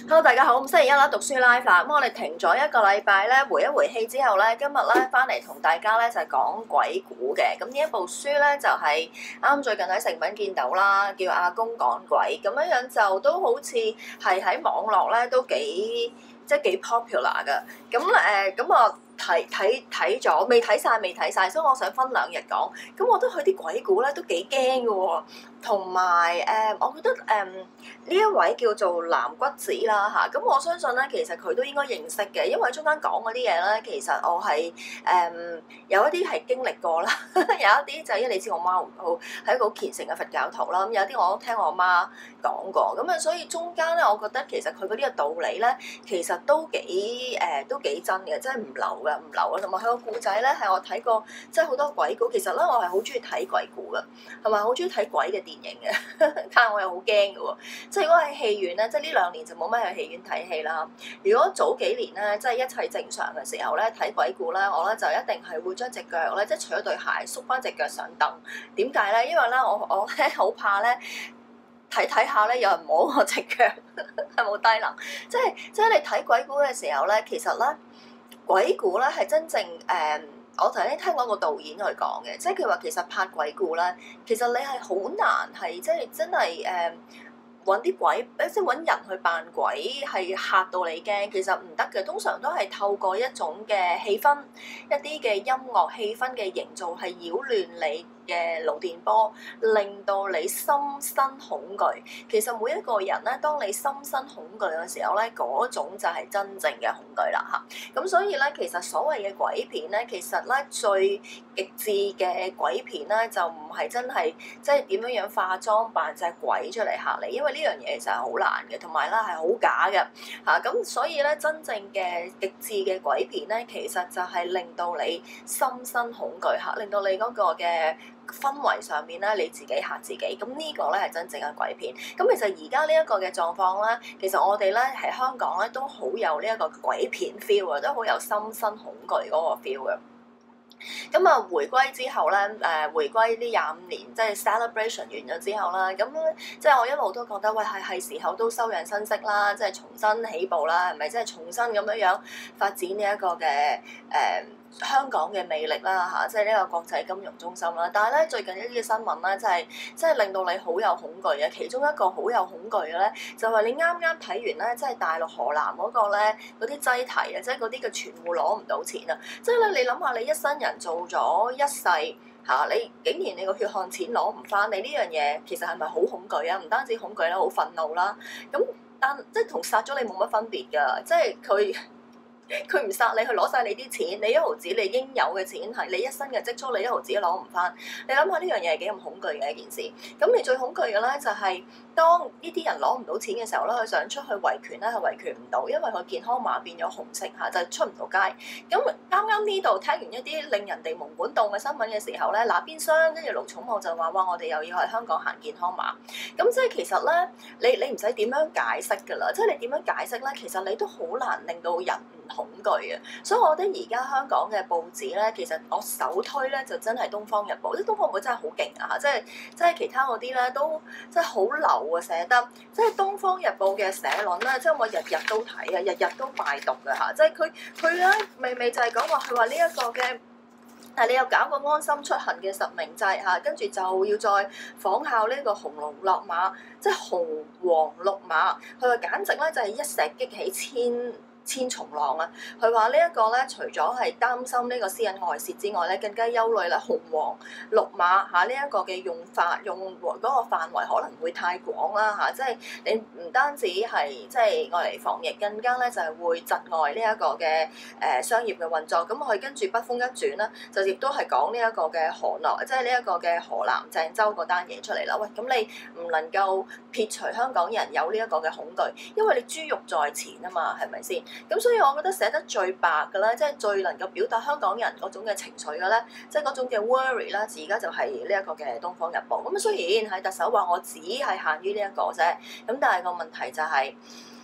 Hello，大家好，咁星期一啦，讀書 live 啦，咁我哋停咗一個禮拜咧，回一回氣之後咧，今日咧翻嚟同大家咧就係講鬼故嘅。咁呢一部書咧就係啱最近喺誠品見到啦，叫《阿公講鬼》，咁樣樣就都好似係喺網絡咧都幾幾 popular 噶。咁我睇咗，未睇晒，所以我想分兩日講。咁我覺得佢啲鬼故咧都幾驚嘅喎，同埋我覺得呢一位叫做藍骨子啦嚇，咁我相信咧其實佢都應該認識嘅，因為中間講嗰啲嘢咧，其實我係有一啲係經歷過啦，有一啲就因為你知我媽好係一個好虔誠嘅佛教徒啦，咁有啲我都聽我媽講過，咁啊所以中間咧，我覺得其實佢嗰啲嘅道理咧，其實都幾真嘅，即係唔流嘅，同埋佢個故仔咧係我睇過，即係好多鬼故。其實咧我係好中意睇鬼故嘅，同埋好中意睇鬼嘅電影嘅，但係我又好驚嘅喎。即係如果喺戲院咧，即係呢兩年就冇乜去戲院睇戲啦。如果早幾年咧，即係一切正常嘅時候咧，睇鬼故咧，我咧就一定係會將隻腳咧，即係除咗對鞋，縮翻隻腳上凳。點解咧？因為咧我咧好怕咧睇下咧有人摸我隻腳，係冇低能。即係你睇鬼故嘅時候咧，其實咧鬼故咧係真正我頭先聽過個導演去講嘅，即係佢話其實拍鬼故咧，其實你係好難係即係真係揾啲鬼，即係揾人去扮鬼係嚇到你驚，其實唔得嘅。通常都係透過一種嘅氣氛，一啲嘅音樂氣氛嘅營造，係擾亂你嘅腦電波，令到你心生恐懼。其實每一個人咧，當你心生恐懼嘅時候咧，嗰種就係真正嘅恐懼啦嚇。咁所以咧，其實所謂嘅鬼片咧，其實咧最極致嘅鬼片咧，就唔係真係即係點樣化妝扮隻鬼出嚟嚇你，因為呢樣嘢其實係好難嘅，同埋咧係好假嘅嚇。咁所以咧，真正嘅極致嘅鬼片咧，其實就係令到你心生恐懼嚇，令到你嗰個嘅氛圍上面咧，你自己嚇自己，咁呢個咧係真正嘅鬼片。咁其實而家呢一個嘅狀況咧，其實我哋咧喺香港咧都好有呢一個鬼片 feel 啊，都好有心生恐懼嗰個 feel 嘅。咁啊，回歸之後咧，回歸呢25年，即係 celebration 完咗之後啦，咁即係我一路都覺得，喂係時候都收養新息啦，即係重新起步啦，係咪？即係重新咁樣發展呢一個嘅香港嘅魅力啦嚇，即係呢個國際金融中心啦。但係咧最近一啲嘅新聞咧，即係令到你好有恐懼嘅。其中一個好有恐懼嘅咧，就係你啱啱睇完咧，即係大陸河南嗰個咧嗰啲擠提啊，即係嗰啲嘅存戶攞唔到錢啊！即係咧，你諗下，你一生人做咗一世嚇，你竟然你個血汗錢攞唔翻，你呢樣嘢其實係咪好恐懼啊？唔單止恐懼啦，好憤怒啦。咁但即係同殺咗你冇乜分別㗎，即係佢唔殺你，去攞晒你啲錢，你一毫子你應有嘅錢係你一生嘅積蓄，你一毫子都攞唔翻。你諗下呢樣嘢係幾咁恐懼嘅一件事。咁你最恐懼嘅咧就係當呢啲人攞唔到錢嘅時候咧，佢想出去維權咧，係維權唔到，因為佢健康碼變咗紅色嚇，就出唔到街。咁啱呢度聽完一啲令人哋蒙管動嘅新聞嘅時候咧，嗱邊廂跟住盧寵茂就話：哇！我哋又要喺香港行健康碼。咁即係其實咧，你唔使點樣解釋㗎啦，即係你點樣解釋咧，其實你都好難令到人恐懼嘅，所以我覺得而家香港嘅報紙咧，其實我首推咧就真係《東方日報》，啲《東方日報》真係好勁啊！即係其他嗰啲咧都真係好流啊，寫得即係《東方日報》嘅社論咧，即係我日日都睇啊，日日都拜讀嘅嚇，即係佢咧未就係講話佢話呢一個嘅。但係你又搞個安心出行嘅實名制嚇，跟住就要再仿效呢個紅龍落馬，即係紅黃綠馬，佢話簡直咧就係一石激起千重浪啊！佢話呢一個咧，除咗係擔心呢個私隱外泄之外咧，更加憂慮啦紅黃綠碼嚇呢一個嘅用嗰個範圍可能會太廣啦嚇，即係你唔單止係即係愛嚟防疫，更加咧就係會窒礙呢一個嘅商業嘅運作。咁佢跟住筆鋒一轉啦，就亦都係講呢一個嘅即係呢一個嘅河南鄭州嗰單嘢出嚟啦。喂，咁你唔能夠撇除香港人有呢一個嘅恐懼，因為你豬肉在前啊嘛，係咪先？咁所以我覺得寫得最白嘅咧，即係最能夠表達香港人嗰種嘅情緒嘅咧，即係嗰種嘅 worry 啦。而家就係呢一個嘅《東方日報》。咁雖然係特首話我只係限於呢一個啫，咁但係個問題就係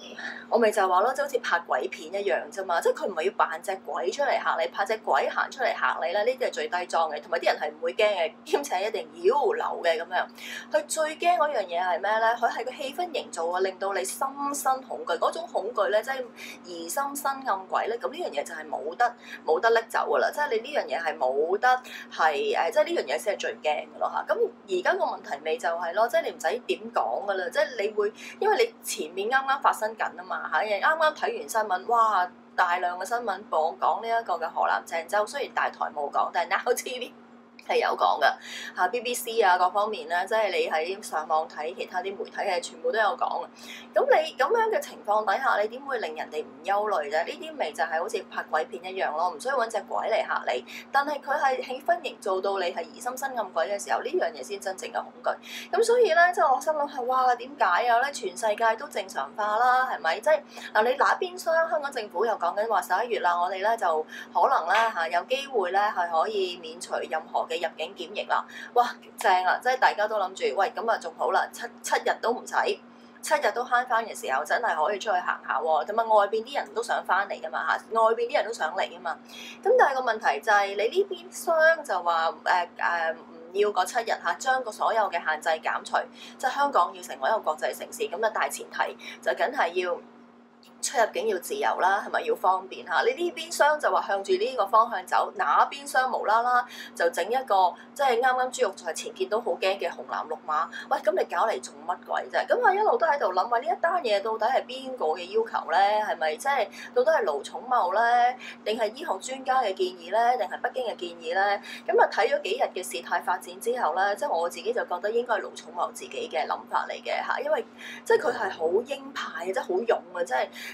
我咪就係話咯，即係好似拍鬼片一樣啫嘛，即係佢唔係要扮隻鬼出嚟嚇你，拍隻鬼行出嚟嚇你咧，呢啲係最低裝嘅，同埋啲人係唔會驚嘅，兼且一定要流嘅咁樣。佢最驚嗰樣嘢係咩咧？佢係個氣氛營造啊，令到你心生恐懼，嗰種恐懼咧，即係疑心生暗鬼咧。咁呢樣嘢就係冇得拎走噶啦，即係你呢樣嘢係冇得係誒，即係呢樣嘢先係最驚嘅咯嚇。咁而家個問題咪就係咯，即係你唔使點講噶啦，即係你會因為你前面啱啱發生緊啊嘛嚇，啱啱睇完新聞，哇！大量嘅新聞報講呢一個嘅河南鄭州，雖然大台冇講，但係 Now TV 係有講㗎嚇，BBC 啊各方面咧，即係你喺上網睇其他啲媒體係全部都有講嘅。咁你咁樣嘅情況底下，你點會令人哋唔憂慮啫？呢啲咪就係好似拍鬼片一樣咯，唔需要揾隻鬼嚟嚇你，但係佢係氣氛營造到你係疑心生暗鬼嘅時候，呢樣嘢先真正嘅恐懼。咁所以咧，即係我心諗係哇點解啊咧？全世界都正常化啦，係咪？即係嗱，你那邊廂香港政府又講緊話11月啦，我哋咧就可能咧嚇有機會咧係可以免除任何嘅入境檢疫啦，哇正啊！即係大家都諗住，喂咁啊仲好啦，七日都唔使，7日都慳翻嘅時候，真係可以出去行下喎。咁啊外邊啲人都想翻嚟噶嘛嚇，外邊啲人都想嚟噶嘛。咁但係個問題就係、你呢邊廂就話唔要嗰7日嚇，將個所有嘅限制減除，即係香港要成為一個國際城市，咁啊大前提就梗係要出入境要自由啦，係咪要方便嚇？你呢邊廂就話向住呢個方向走，那邊廂無啦啦就整一個即係啱啱豬肉在前見到好驚嘅紅藍綠碼，喂咁你搞嚟做乜鬼啫？咁我一路都喺度諗話呢一單嘢到底係邊個嘅要求咧？係咪即係到底係盧寵茂咧，定係醫學專家嘅建議咧，定係北京嘅建議咧？咁啊睇咗幾日嘅事態發展之後咧，即係我自己就覺得應該係盧寵茂自己嘅諗法嚟嘅嚇，因為即係佢係好鷹派嘅，即係好勇嘅，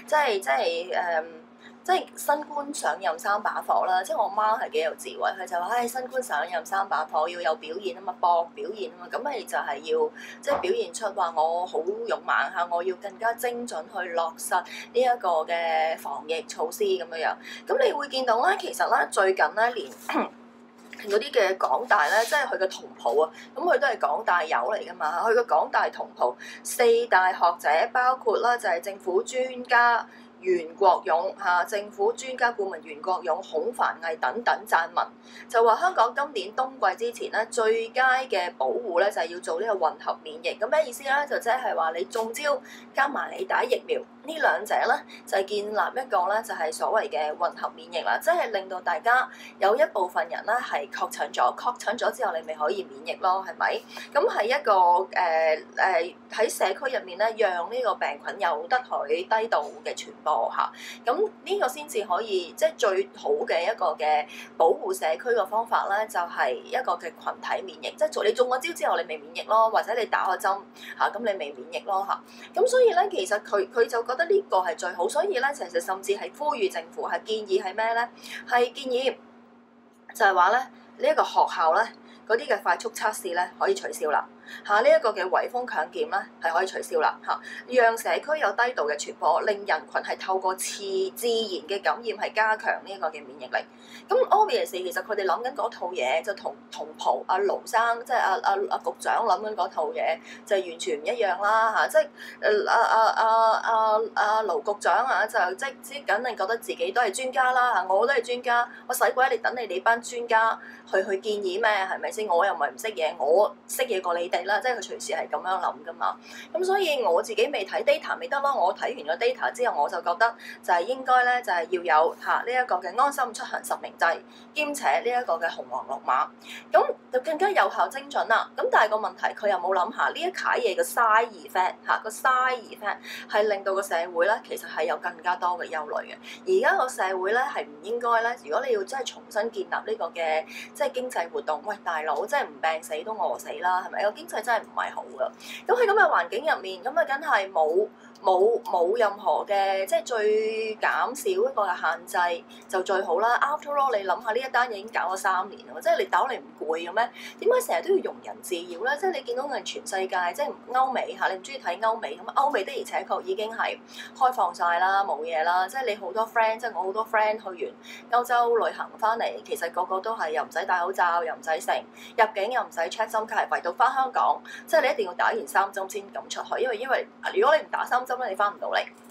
即係新官上任三把火啦！即係我媽係幾有智慧，佢就話：新官上任三把火，要有表現啊嘛，搏表現啊嘛，咁咪就係要即係表現出話我好勇猛嚇，我要更加精準去落實呢一個嘅防疫措施咁樣樣。咁你會見到咧，其實咧最近咧連嗰啲嘅港大咧，即係佢嘅同袍啊，咁佢都係港大友嚟噶嘛，佢嘅港大同袍4大學者包括啦，就係政府專家袁國勇嚇，政府專家顧問袁國勇、孔繁毅等等撰文，就話香港今年冬季之前咧，最佳嘅保護咧就係要做呢個混合免疫。咁咩意思咧？就即係話你中招加埋你打疫苗，呢兩者咧就係建立一個咧就係所謂嘅混合免疫啦，即係令到大家有一部分人咧係確診咗之後你咪可以免疫咯，係咪？咁係一個喺社區入面咧，讓呢個病菌有得佢低度嘅傳播。嚇，咁呢個先至可以即係最好嘅一個嘅保護社區嘅方法咧，就係一個嘅群體免疫，即係你中咗招之後你未免疫咯，或者你打咗針嚇，咁你未免疫咯嚇。咁所以咧，其實佢就覺得呢個係最好，所以咧其實甚至係呼籲政府係建議係咩咧？係建議就係話咧呢一個學校咧嗰啲嘅快速測試咧可以取消啦。嚇呢一個嘅圍封強檢咧係可以取消啦嚇，讓社區有低度嘅傳播，令人群係透過自然嘅感染係加強呢一個嘅免疫力。咁 obviously 其實佢哋諗緊嗰套嘢就同袍阿盧生即係阿局長諗緊嗰套嘢就完全唔一樣啦嚇，即係阿盧局長啊就即梗係覺得自己都係專家啦嚇，我都係專家，我使鬼你等你哋班專家去建議咩？係咪先？我又唔係唔識嘢，我識嘢過你哋啦，即係佢隨時係咁樣諗噶嘛。咁所以我自己未睇 data 未得咯，我睇完個 data 之後我就覺得就係應該咧就係要有呢一個嘅安心出行實名制，兼且呢一個嘅紅黃綠碼，咁就更加有效精準啦。咁但係個問題佢又冇諗下呢一攤嘢嘅 side effect 嚇，個 side effect 係令到個社會咧其實係有更加多嘅憂慮嘅。而家個社會咧係唔應該咧，如果你要真係重新建立呢個嘅即係經濟活動，喂大佬真係唔病死都餓死啦，係咪？個經濟真係唔係好噶。咁喺咁嘅環境入面，咁啊梗係冇任何嘅即係最減少一個嘅限制就最好啦。After all，你諗下呢一單嘢已經搞咗3年啦，即係你搞你唔攰嘅咩？點解成日都要庸人自擾咧？即係你見到人全世界即係歐美嚇，你唔中意睇歐美咁，歐美的而且確已經係開放晒啦，冇嘢啦。即係你好多 friend， 即係我好多 friend 去完歐洲旅行翻嚟，其實個個都係又唔使戴口罩，又唔使成入境，又唔使 check 針卡，係唯獨翻香港，即係你一定要打完3針先敢出去，因為如果你唔打3針咧，你翻唔到嚟。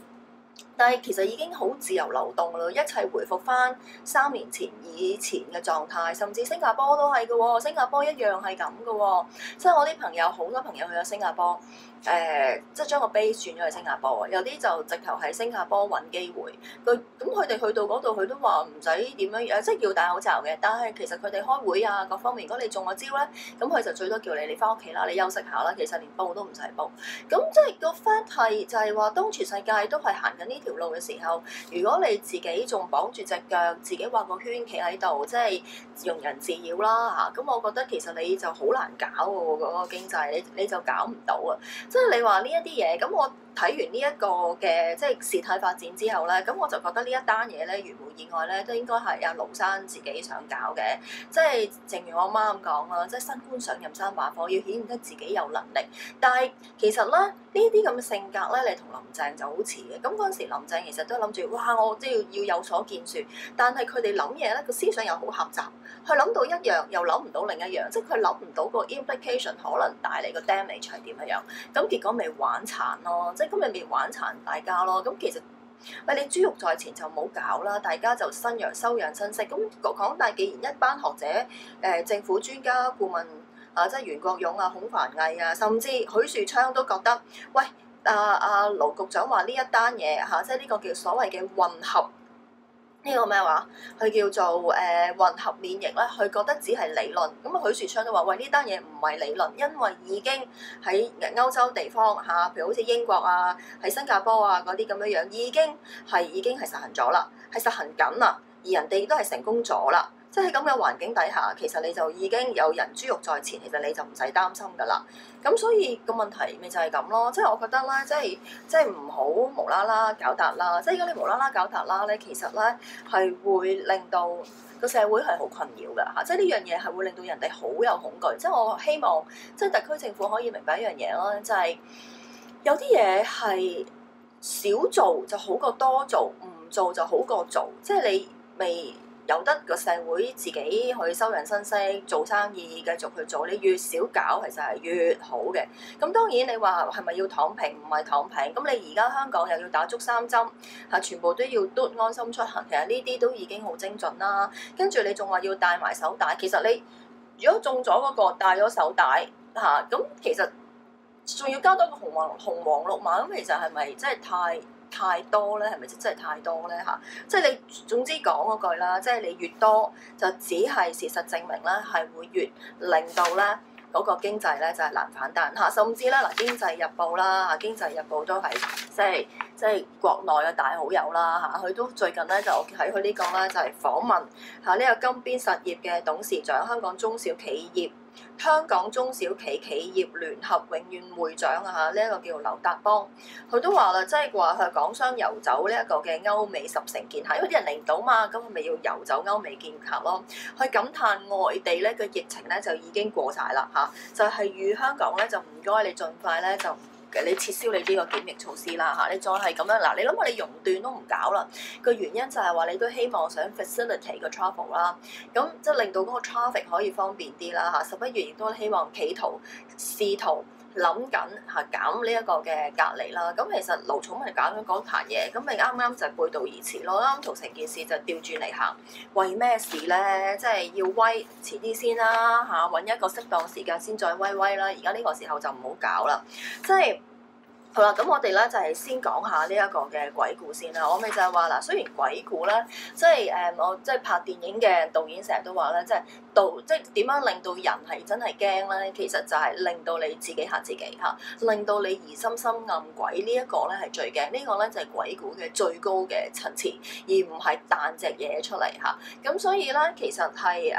但係其實已經好自由流動啦，一切回復翻3年前以前嘅狀態，甚至新加坡都係嘅喎，新加坡一樣係咁嘅喎。即係我啲朋友，好多朋友去咗新加坡，即係將個 base 轉咗去新加坡，有啲就直頭喺新加坡揾機會。佢哋去到嗰度，佢都話唔使點樣，即係要戴口罩嘅。但係其實佢哋開會啊各方面，如果你中咗招咧，咁佢就最多叫你翻屋企啦，你休息下啦。其實連報都唔使報。咁即係個 fact 係就係話，當全世界都係行緊呢條路嘅時候，如果你自己仲綁住隻腳，自己畫個圈企喺度，即係庸人自擾啦嚇。咁我覺得其實你就好難搞喎，嗰個經濟你就搞唔到啊！即係你話呢一啲嘢，咁我睇完呢一個嘅即係事態發展之後咧，咁我就覺得呢一單嘢咧，如無意外咧，都應該係阿盧生自己想搞嘅。即係正如我媽咁講啦，即係新官上任3把火，要顯現得自己有能力。但係其實咧，呢啲咁嘅性格咧，你同林鄭就好似嘅。咁嗰陣時林鄭其實都諗住，哇！我都要有所建樹，但係佢哋諗嘢咧，個思想又好狹窄，佢諗到一樣又諗唔到另一樣，即係佢諗唔到個 implication 可能帶嚟個 damage 係點樣。咁結果咪玩殘咯，即係今日咪玩殘大家咯。咁其實喂，你豬肉在前就唔好搞啦，大家就收養生息。咁港大既然一班學者、政府專家顧問啊，即係袁國勇啊、孔繁毅啊，甚至許樹昌都覺得，喂，盧局長話呢一單嘢嚇，即係呢個叫所謂嘅混合。呢個咩話？佢叫做混合免疫咧，佢覺得只係理論。咁啊，許樹昌都話：喂，呢單嘢唔係理論，因為已經喺歐洲地方嚇，譬如好似英國啊、喺新加坡啊嗰啲咁樣樣，已經係實行咗啦，係實行緊啦，而人哋都係成功咗啦。即係喺咁嘅環境底下，其實你就已經有人豬肉在前，其實你就唔使擔心㗎啦。咁所以個問題咪就係咁咯。即係我覺得咧，即係唔好無啦啦搞達啦。即係如果你無啦啦搞達啦咧，其實咧係會令到個社會係好困擾㗎嚇。即係呢樣嘢係會令到人哋好有恐懼。即係我希望即係特區政府可以明白一樣嘢咯，就係有啲嘢係少做就好過多做，唔做就好過做。即係你未由得個社會自己去收人生息做生意，繼續去做，你越少搞其實係越好嘅。咁當然你話係咪要躺平？唔係躺平。咁你而家香港又要打足3針，嚇全部都要嘟安心出行，其實呢啲都已經好精準啦。跟住你仲話要戴埋手帶，其實你如果中咗嗰個戴咗手帶嚇，咁其實仲要加多個紅黃綠碼，咁其實係咪真係太多咧？係咪真係太多咧嚇？即係你總之講嗰句啦，即係你越多就只係事實證明咧，係會越令到咧嗰個經濟咧就係難反彈嚇。甚至咧嗱，經濟日報啦嚇，經濟日報都係即係國內嘅大好友啦嚇，佢都最近咧就喺佢呢個咧就係訪問嚇呢個金邊實業嘅董事長，香港中小企企業聯合永遠會長啊嚇，呢一個叫劉達邦，佢都話啦，即係話佢係港商遊走呢一個嘅歐美10城建客，因為啲人嚟唔到嘛，咁佢咪要遊走歐美建客咯。佢感嘆外地咧嘅疫情咧就已經過晒啦嚇，就係預香港咧就唔該你盡快咧就。你撤銷你呢個檢疫措施啦嚇，你再係咁樣嗱，你諗下你熔斷都唔搞啦，個原因就係話你都希望想 facilitate 個 travel 啦，咁即係令到嗰個 traffic 可以方便啲啦嚇。11月亦都希望試圖諗緊嚇減呢一個嘅隔離啦。咁其實盧寵咪搞咗嗰壇嘢，咁咪啱啱就背道而馳咯，啱同成件事就調轉嚟行，為咩事咧？即係要威遲啲先啦嚇，揾一個適當時間先再威啦。而家呢個時候就唔好搞啦，即係。好啦，咁我哋咧就係先講下呢一個嘅鬼故先啦。我咪就係話嗱，雖然鬼故咧，即係我即係拍電影嘅導演成日都話咧，即係點樣令到人係真係驚咧？其實就係令到你自己嚇自己嚇，令到你疑心生暗鬼呢一個咧係最驚。呢個咧就係鬼故嘅最高嘅層次，而唔係彈隻嘢出嚟嚇。咁所以咧，其實係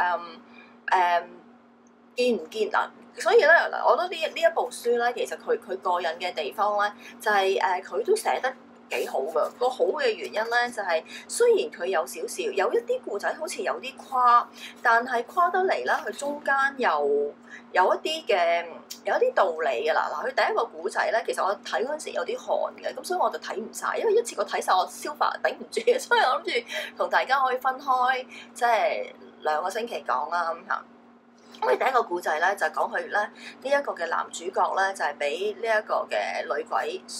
見唔見嗱？所以咧，我覺得呢一部書咧，其實佢過癮嘅地方咧，就係佢都寫得幾好㗎。個好嘅原因咧，就係雖然佢有少少有一啲故仔好似有啲誇，但係誇得嚟啦，佢中間又有一啲道理㗎啦。嗱，佢第一個故仔咧，其實我睇嗰陣時有啲寒嘅，咁所以我就睇唔晒，因為一次過睇晒我消化頂唔住，所以我諗住同大家可以分開即係2個星期講啦咁嚇。咁佢第一個故仔咧就講佢咧呢一個嘅男主角咧就係俾呢一個嘅女鬼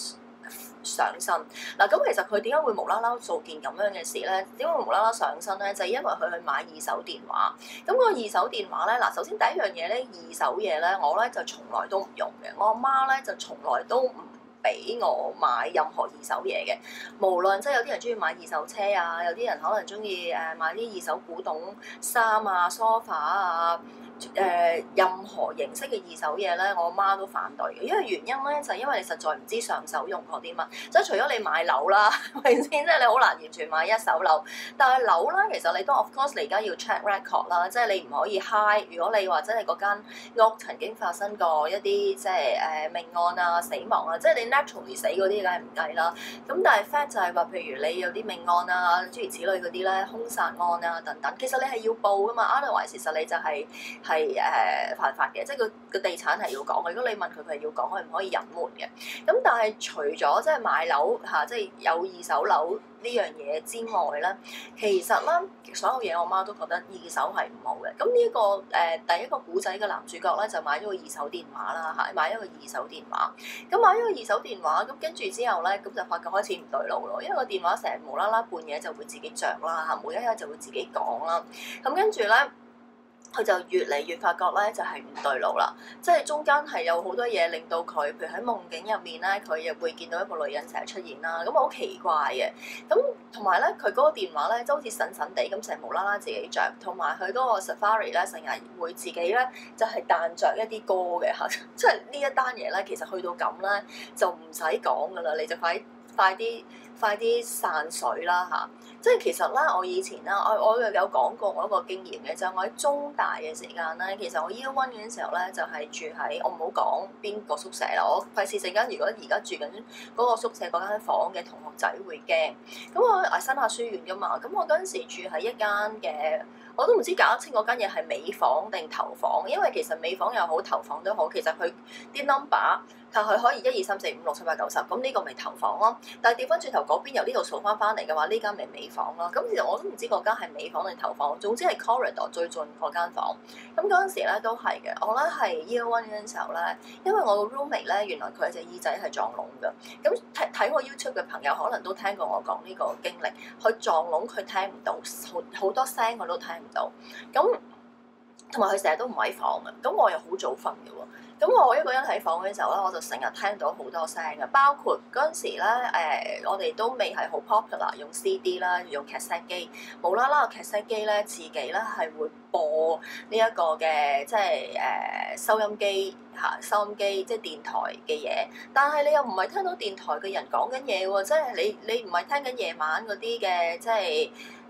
上身嗱，咁其實佢點解會無啦啦做件咁樣嘅事咧？點解會無啦啦上身咧？就係因為佢去買二手電話。咁個二手電話咧，嗱，首先第一樣嘢咧，二手嘢咧，我咧就從來都唔用嘅。我阿媽咧就從來都唔俾我買任何二手嘢嘅，無論即係有啲人中意買二手車啊，有啲人可能中意買啲二手古董衫啊、梳化啊。任何形式嘅二手嘢咧，我媽都反對嘅，因為原因咧就係因為你實在唔知上手用過啲乜，即係除咗你買樓啦，係咪先？即係你好難完全買一手樓，但係樓啦，其實你都 of course 你而家要 check record 啦，即係你唔可以 high。如果你話真係嗰間屋曾經發生過一啲即係命案啊、死亡啊，即係你 naturally 死嗰啲梗係唔計啦。咁但係 fact 就係話，譬如你有啲命案啊、諸如此類嗰啲咧，兇殺案啊等等，其實你係要報噶嘛，otherwise其實你就係犯法嘅，即係個地產係要講嘅。如果你問佢，佢係要講，佢唔可以隱瞞嘅。咁但係除咗即係買樓嚇，即係有二手樓呢樣嘢之外咧，其實咧所有嘢我媽都覺得二手係唔好嘅。咁呢個第一個古仔嘅男主角咧就買咗個二手電話啦嚇，買咗個二手電話。咁買咗個二手電話，咁跟住之後咧，咁就發覺開始唔對路咯，因為個電話成日無啦啦半夜就會自己着啦嚇，每一日就會自己講啦。咁跟住咧，佢就越嚟越發覺咧，就係唔對路啦。即係中間係有好多嘢令到佢，譬如喺夢境入面咧，佢又會見到一個女人成日出現啦。咁好奇怪嘅。咁同埋咧，佢嗰個電話咧，就好似神神地咁，成日無啦啦自己着。同埋佢嗰個 Safari 咧，成日會自己咧就係彈着一啲歌嘅嚇。即係呢一單嘢咧，其實去到咁咧，就唔使講噶啦，你就快啲散水啦嚇！即係其實咧，我以前咧，我又有講過我一個經驗嘅，就係我喺中大嘅時間咧，其實我 Year One 嘅時候咧，就係住喺我唔好講邊個宿舍啦，我費事陣間如果而家住緊嗰個宿舍嗰間房嘅同學仔會驚。咁我係新亞書院噶嘛，咁我嗰陣時住喺一間嘅，我都唔知搞得清嗰間嘢係尾房定頭房，因為其實尾房又好頭房都好，其實佢啲 number。但佢可以1、2、3、4、5、6、7、8、9、10，咁呢個咪頭房咯。但係調翻轉頭嗰邊由呢度數翻嚟嘅話，呢間咪尾房咯。咁其實我都唔知嗰間係尾房定頭房，總之係 corridor 最盡嗰間房。咁嗰陣時咧都係嘅，我咧係 Year One 嗰陣時候咧，因為我個 roommate 咧原來佢隻耳仔係撞聾㗎。咁睇我 YouTube 嘅朋友可能都聽過我講呢個經歷，佢撞聾佢聽唔到，好多聲佢都聽唔到。咁同埋佢成日都唔喺房嘅，咁我又好早瞓嘅喎。咁我一個人喺房嘅時候咧，我就成日聽到好多聲嘅，包括嗰陣時咧，我哋都未係好 popular 用 CD 啦，用 cassette 機，無啦啦個 cassette 機咧自己咧係會播呢一個嘅即係收音機嚇，收音機即係電台嘅嘢，但係你又唔係聽到電台嘅人講緊嘢喎，即係你唔係聽緊夜晚嗰啲嘅即係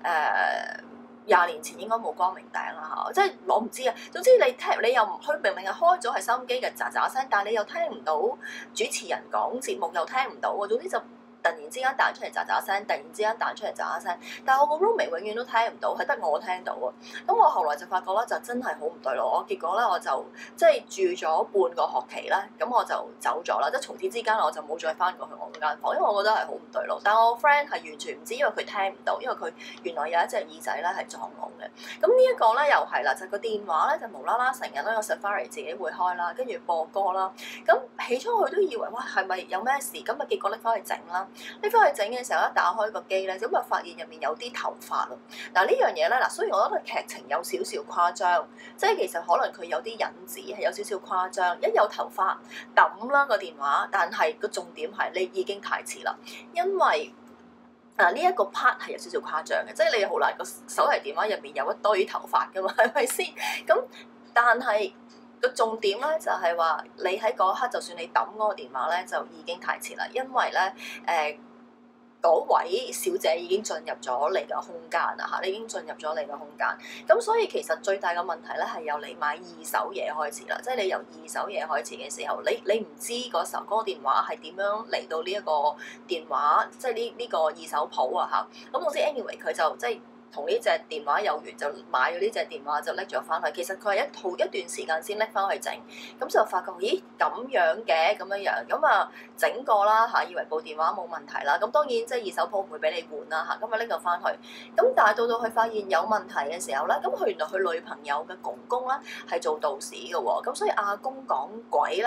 20年前應該冇光明頂啦嚇，即係我唔知啊。總之你又唔，佢明明係開咗係收音機嘅喳喳聲，但係你又聽唔到主持人講節目，又聽唔到喎。總之就突然之間彈出嚟喳喳聲，突然之間彈出嚟喳喳聲，但係我個 roommate 永遠都聽唔到，係得我聽到喎。咁我後來就發覺咧，就真係好唔對路。我結果咧，我就即係住咗半個學期咧，咁我就走咗啦。即係從此之間，我就冇再翻過去我嗰間房，因為我覺得係好唔對路。但係我 friend 係完全唔知，因為佢聽唔到，因為佢原來有一隻耳仔咧係撞聾嘅。咁呢一個咧又係啦，就個電話咧就無啦啦成日都有 Safari 自己會開啦，跟住播歌啦。咁起初佢都以為哇係咪有咩事？咁啊結果拎翻去整啦。拎翻去整嘅時候，一打開個機咧，咁啊發現入面有啲頭髮咯。嗱呢樣嘢咧，嗱雖然我覺得劇情有少少誇張，即係其實可能佢有啲引子係有少少誇張。一有頭髮揼啦個電話，但係個重點係你已經太遲啦，因為呢一個 part 係有少少誇張嘅，即係你好難個手提電話入面有一堆頭髮噶嘛，係咪先？咁但係個重點咧就係話，你喺嗰刻就算你揼嗰個電話咧，就已經太遲啦，因為咧嗰位小姐已經進入咗你嘅空間啦嚇，你已經進入咗你嘅空間。咁所以其實最大嘅問題咧係由你買二手嘢開始啦，即係你由二手嘢開始嘅時候，你唔知嗰時候嗰個電話係點樣嚟到呢一個電話，即係呢個二手鋪啊嚇。咁我知 anyway 佢就即係同呢隻電話有緣，就買咗呢隻電話就拎咗翻去。其實佢係一段時間先拎翻去整，咁就發覺咦咁樣嘅咁樣，咁啊整過啦嚇，以為部電話冇問題啦。咁當然即係二手鋪唔會俾你換啦嚇，咁啊拎咗翻去。咁但係到佢發現有問題嘅時候咧，咁佢原來佢女朋友嘅公公咧係做道士嘅喎，咁所以阿公講鬼咧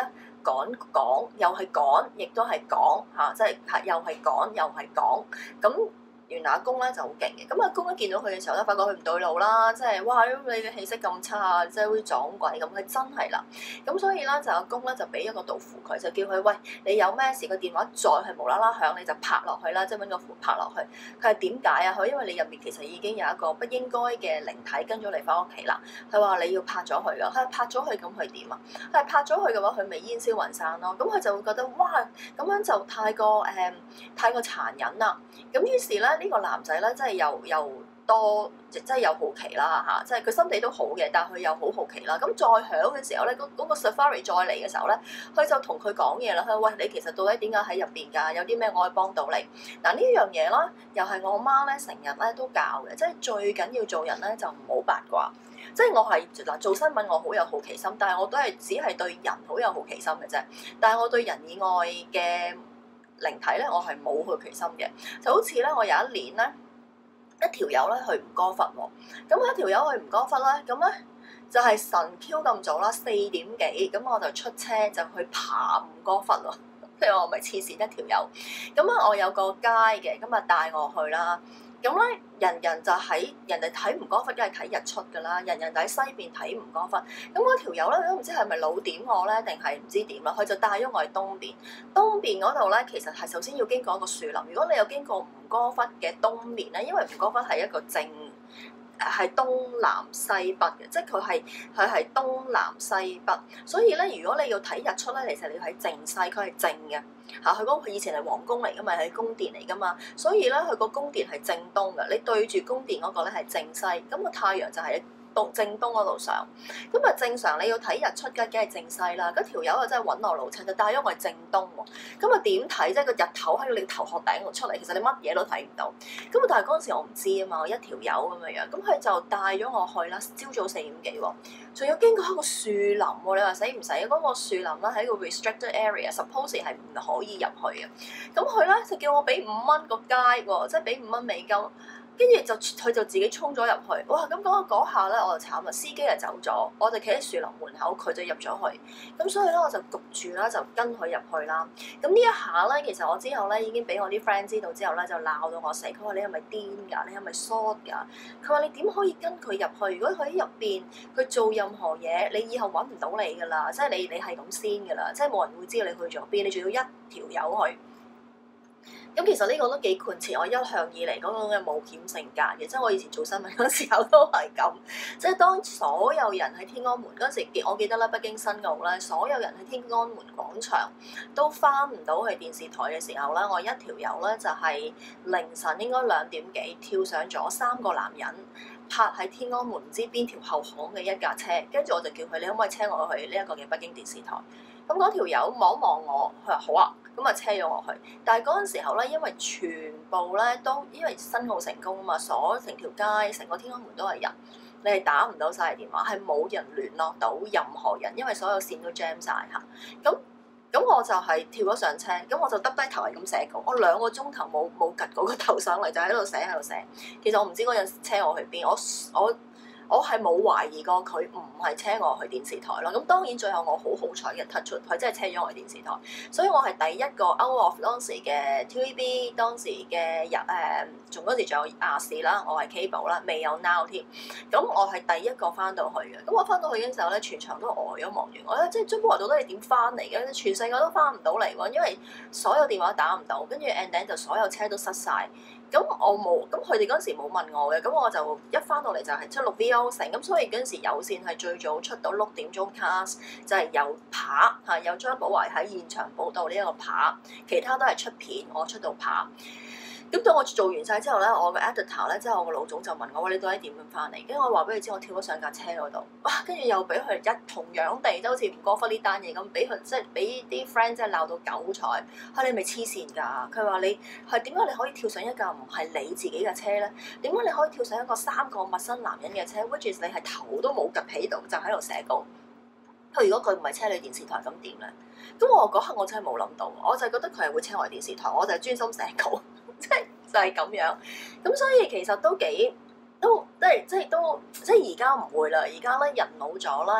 講，又係講，亦都係講嚇，即係又係講又係講咁。原來阿公咧就好勁嘅，咁阿公一見到佢嘅時候咧，發覺佢唔對路啦，即係哇！你嘅氣息咁差啊，即係好似撞鬼咁，佢真係啦。咁所以咧就阿公咧就俾一個道符佢，就叫佢喂，你有咩事個電話再係無啦啦響，你就拍落去啦，即係揾個符拍落去。佢係點解啊？佢因為你入面其實已經有一個不應該嘅靈體跟咗你翻屋企啦。佢話你要拍咗佢噶，佢拍咗佢咁佢點啊？佢係拍咗佢嘅話，佢咪煙消雲散咯。咁佢就會覺得哇，咁樣就太過殘忍啦。咁於是咧。呢個男仔咧，真係又多，即係又好奇啦嚇，即係佢心地都好嘅，但係佢又好好奇啦。咁再響嘅時候咧，嗰個 Safari 再嚟嘅時候咧，佢就同佢講嘢啦。佢話：喂，你其實到底點解喺入邊㗎？有啲咩我可以幫到你？嗱呢樣嘢啦，又係我媽咧成日咧都教嘅，即係最緊要做人咧就唔好八卦。即係我係嗱做新聞，我好有好奇心，但係我都係只係對人好有好奇心嘅啫。但係我對人以外嘅靈體咧，我係冇好奇心嘅，就好似咧，我有一年咧，一條友咧去吳哥窟喎，咁一條友去吳哥窟咧，咁咧就係神 Q 咁早啦，4點幾，咁我就出車就去爬吳哥窟喎，即係我咪黐線一條友，咁啊我有個街嘅，咁啊帶我去啦。咁咧，人人就喺人哋睇吳哥窟，梗係睇日出㗎啦。人人就喺西邊睇吳哥窟。咁嗰條友咧都唔知係咪老點我咧，定係唔知點啦。佢就帶咗我去東邊。東邊嗰度咧，其實係首先要經過一個樹林。如果你有經過吳哥窟嘅東面咧，因為吳哥窟係一個正係東南西北嘅，即係佢係東南西北。所以咧，如果你要睇日出咧，其實你要喺正西，佢係正嘅。嚇！佢以前係皇宮嚟噶嘛，係宮殿嚟噶嘛，所以咧佢個宮殿係正東嘅，你對住宮殿嗰個咧係正西，咁個太陽就係正東嗰度上，咁啊正常你要睇日出梗係正西啦，嗰條友啊真係揾我老襯，就帶咗我係正東喎，咁啊點睇啫？個日頭喺你頭殼頂度出嚟，其實你乜嘢都睇唔到，咁啊但係嗰陣時我唔知啊嘛，我一條友咁樣樣，咁佢就帶咗我去啦，朝早4點幾喎，仲要經過一個樹林喎，你話使唔使啊？嗰個樹林咧係一個 restricted area，suppose 係唔可以入去嘅，咁佢咧就叫我俾5蚊個街喎，即係俾5蚊美金。跟住佢就自己衝咗入去，哇！咁嗰下咧我就慘啦，司機就走咗，我就企喺樹林門口，佢就入咗去，咁所以咧我就焗住啦，就跟佢入去啦。咁呢一下咧，其實我之後咧已經俾我啲 friend 知道之後咧，就鬧到我死。佢話你係咪癲㗎？你係咪疏㗎？佢話你點可以跟佢入去？如果佢喺入邊佢做任何嘢，你以後揾唔到你㗎啦，即係你係咁先㗎啦，即係冇人會知道你去咗邊，你仲要一條友去。咁其實呢個都幾貫徹我一向以嚟嗰種嘅冒險性格嘅，即係我以前做新聞嗰時候都係咁，即係當所有人喺天安門嗰時，我記得咧北京新奧咧，所有人喺天安門廣場都翻唔到去電視台嘅時候咧，我一條友咧就係凌晨應該2點幾跳上咗3個男人泊喺天安門唔知邊條後巷嘅一架車，跟住我就叫佢你可唔可以車我去呢一個嘅北京電視台？咁嗰條友望望我，佢話好啊。咁啊車咗我去，但係嗰陣時候咧，因為全部咧都因為新奧成功啊嘛，鎖成條街，成個天安門都係人，你係打唔到晒電話，係冇人聯絡到任何人，因為所有線都 jam 晒嚇。咁我就係跳咗上車，咁我就耷低頭係咁寫稿，我2個鐘頭冇趌嗰個頭上嚟，就喺度寫。其實我唔知嗰陣車我去邊，我係冇懷疑過佢唔係車我去電視台咯，咁當然最後我好彩嘅 touch wood，佢真係車咗我去電視台，所以我係第一個 out of 當時嘅 TVB 當時嘅仲嗰時仲有亞視啦，我係 cable 啦，未有 now 添，咁我係第一個翻到去嘅，咁我翻到去嘅時候咧，全場都呆咗望住我咧，即係中國人到底你點翻嚟嘅？全世界都翻唔到嚟喎，因為所有電話打唔到，跟住 and then 就所有車都塞晒。咁我冇，咁佢哋嗰陣時冇問我嘅，咁我就一翻到嚟就係7、6 VO 成，咁所以嗰陣時有線係最早出到6點鐘 cast，就係有扒嚇，有張寶華喺現場報道呢一個扒，其他都係出片，我出到扒。咁到我做完晒之後咧，我個 editor 咧，即係我個老總就問我：你到底點樣翻嚟？跟住我話俾佢知，我跳咗上架車嗰度，哇！跟住又俾佢同樣地，即係好似吳哥窟呢單嘢咁，俾佢即係俾啲 friend 即係鬧到9彩。你咪黐線㗎！佢話你係點解你可以跳上一架唔係你自己嘅車咧？點解你可以跳上一個3個陌生男人嘅車 ？which is 你係頭都冇趌起度，就喺度寫稿。佢如果佢唔係車你電視台，咁點咧？咁我嗰刻我真係冇諗到，我就係覺得佢係會車我去電視台，我就係專心寫稿。即係就係咁樣，咁所以其實都即係而家唔會啦。而家咧人老咗咧，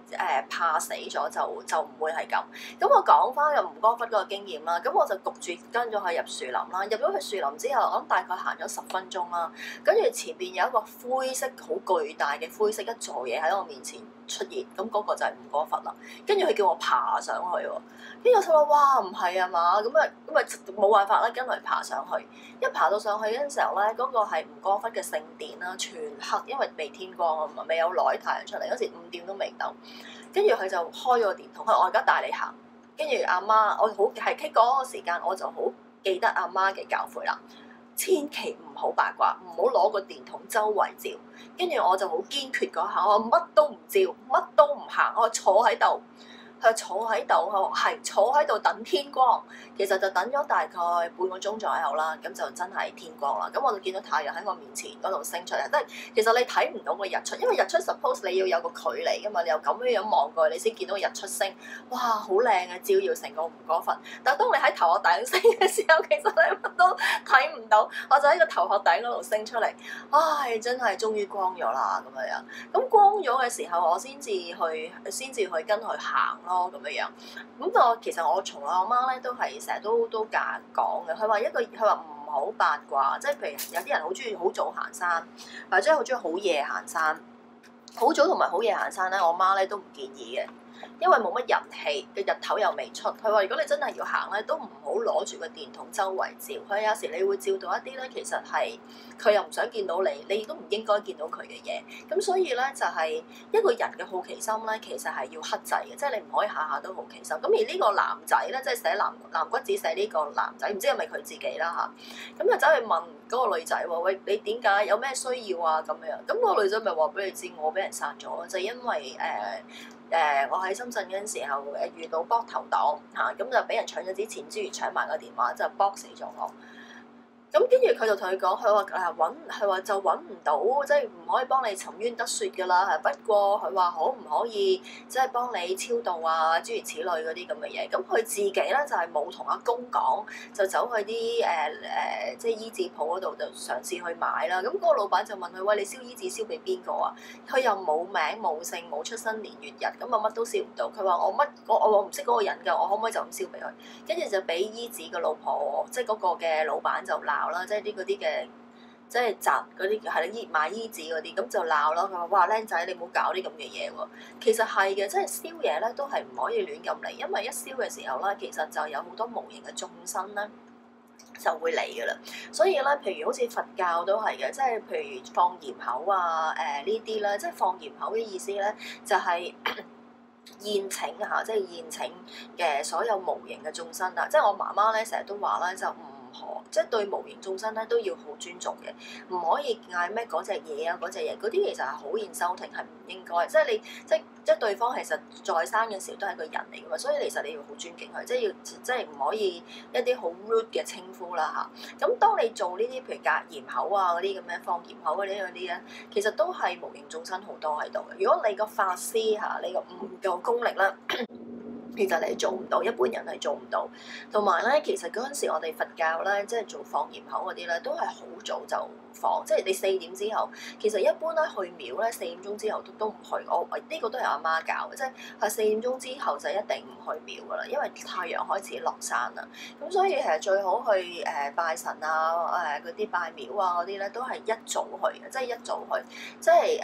怕死咗就唔會係咁。咁我講翻個吳哥窟嗰個經驗啦，咁我就焗住跟咗佢入樹林啦。入咗去樹林之後，我諗大概行咗10分鐘啦，跟住前邊有一個灰色好巨大嘅灰色一座嘢喺我面前出現，咁嗰個就係吳哥窟啦。跟住佢叫我爬上去喎，跟住我心諗哇唔係啊嘛，咁啊冇辦法啦，跟佢爬上去。一爬到上去嗰陣時候咧，嗰個係吳哥窟嘅聖殿啦，全黑，因為未天光啊嘛，未有內太陽出嚟，嗰時5點都未到。跟住佢就開咗個電筒，佢話我而家帶你行。跟住阿媽，我好係喺嗰個時間，我就好記得阿媽嘅教誨啦，千祈唔好八卦，唔好攞個電筒周圍照。跟住我就好堅決嗰下，我乜都唔照，乜都唔行，我坐喺度。佢坐喺度，佢話係坐喺度等天光。其實就等咗大概半個鐘左右啦，咁就真係天光啦。咁我就見到太陽喺我面前嗰度升出嚟，即係其實你睇唔到個日出，因為日出 suppose 你要有個距離噶嘛，你又咁樣望過去，你先見到日出升，哇，好靚嘅，照耀成個吳哥窟。但係當你喺頭殼頂升嘅時候，其實你乜都睇唔到，我就喺個頭殼頂嗰度升出嚟，唉，真係終於光咗啦咁樣。咁光咗嘅時候，我先至去跟佢行咯咁樣。咁其實我從來我媽咧都係成日都教人講嘅，佢話唔好八卦，即係譬如有啲人好中意好早行山，或者好中意好夜行山。好早同埋好夜行山咧，我媽咧都唔建議嘅。因為冇乜人氣嘅日頭又未出，佢話如果你真係要行咧，都唔好攞住個電筒周圍照。佢有時你會照到一啲咧，其實係佢又唔想見到你，你亦都唔應該見到佢嘅嘢。咁所以咧就係一個人嘅好奇心咧，其實係要克制嘅，即係你唔可以下下都好奇心。咁而呢個男仔咧，即係寫藍骨子寫呢個男仔，唔知係咪佢自己啦嚇。咁就走去問嗰個女仔喎，喂，你點解有咩需要啊咁樣？咁個女仔咪話俾你知，我俾人殺咗，就因為我喺深圳嗰陣時候遇到搏頭黨嚇，咁就俾人搶咗啲錢之餘搶埋個電話，就搏死咗我。咁跟住佢就同佢講，佢話就揾唔到，即係唔可以幫你沉冤得雪㗎啦。不過佢話可唔可以即係幫你超度啊，諸如此類嗰啲咁嘅嘢。咁佢自己咧就係冇同阿公講，就走去啲即係醫字鋪嗰度就嘗試去買啦。咁嗰個老闆就問佢：喂，你燒衣紙燒俾邊個啊？佢又冇名冇姓冇出生年月日，咁啊乜都燒唔到。佢話我唔識嗰個人㗎，我可唔可以就咁燒俾佢？跟住就俾衣紙嘅老婆，即係嗰個嘅老闆就鬧啦，即係啲嗰啲嘅，即係集嗰啲係賣衣紙嗰啲，咁就鬧咯。佢話：哇，僆仔，你唔好搞啲咁嘅嘢喎。其實係嘅，即係燒嘢咧都係唔可以亂咁嚟，因為一燒嘅時候咧，其實就有好多無形嘅眾生咧就會嚟㗎啦。所以咧，譬如好似佛教都係嘅，即係譬如放鹽口啊，呢啲咧，即係放鹽口嘅意思咧，就係宴請嚇，即係宴請嘅所有無形嘅眾生啊。即係我媽媽咧成日都話咧就即係對無形眾生咧都要好尊重嘅，唔可以嗌咩嗰隻嘢啊嗰隻嘢，嗰啲其實係好言收停，係唔應該。即係你即係對方其實在生嘅時候都係一個人嚟㗎嘛，所以其實你要好尊敬佢，即係唔可以一啲好 rude 嘅稱呼啦嚇。咁當你做呢啲譬如隔鹽口啊嗰啲咁樣放鹽口嗰啲咧，其實都係無形眾生好多喺度嘅。如果你個法師嚇你個唔夠功力啦。其實你做唔到，一般人係做唔到。同埋咧，其實嗰陣時我哋佛教咧，即係做放鹽口嗰啲咧，都係好早就放。即係你4點之後，其實一般咧去廟咧4點鐘之後都唔去。我呢個都係阿媽教嘅，即係4點鐘之後就一定唔去廟噶啦，因為太陽開始落山啦。咁所以其實最好去拜神啊，嗰啲拜廟啊嗰啲咧，都係一早去嘅，即係一早去，即係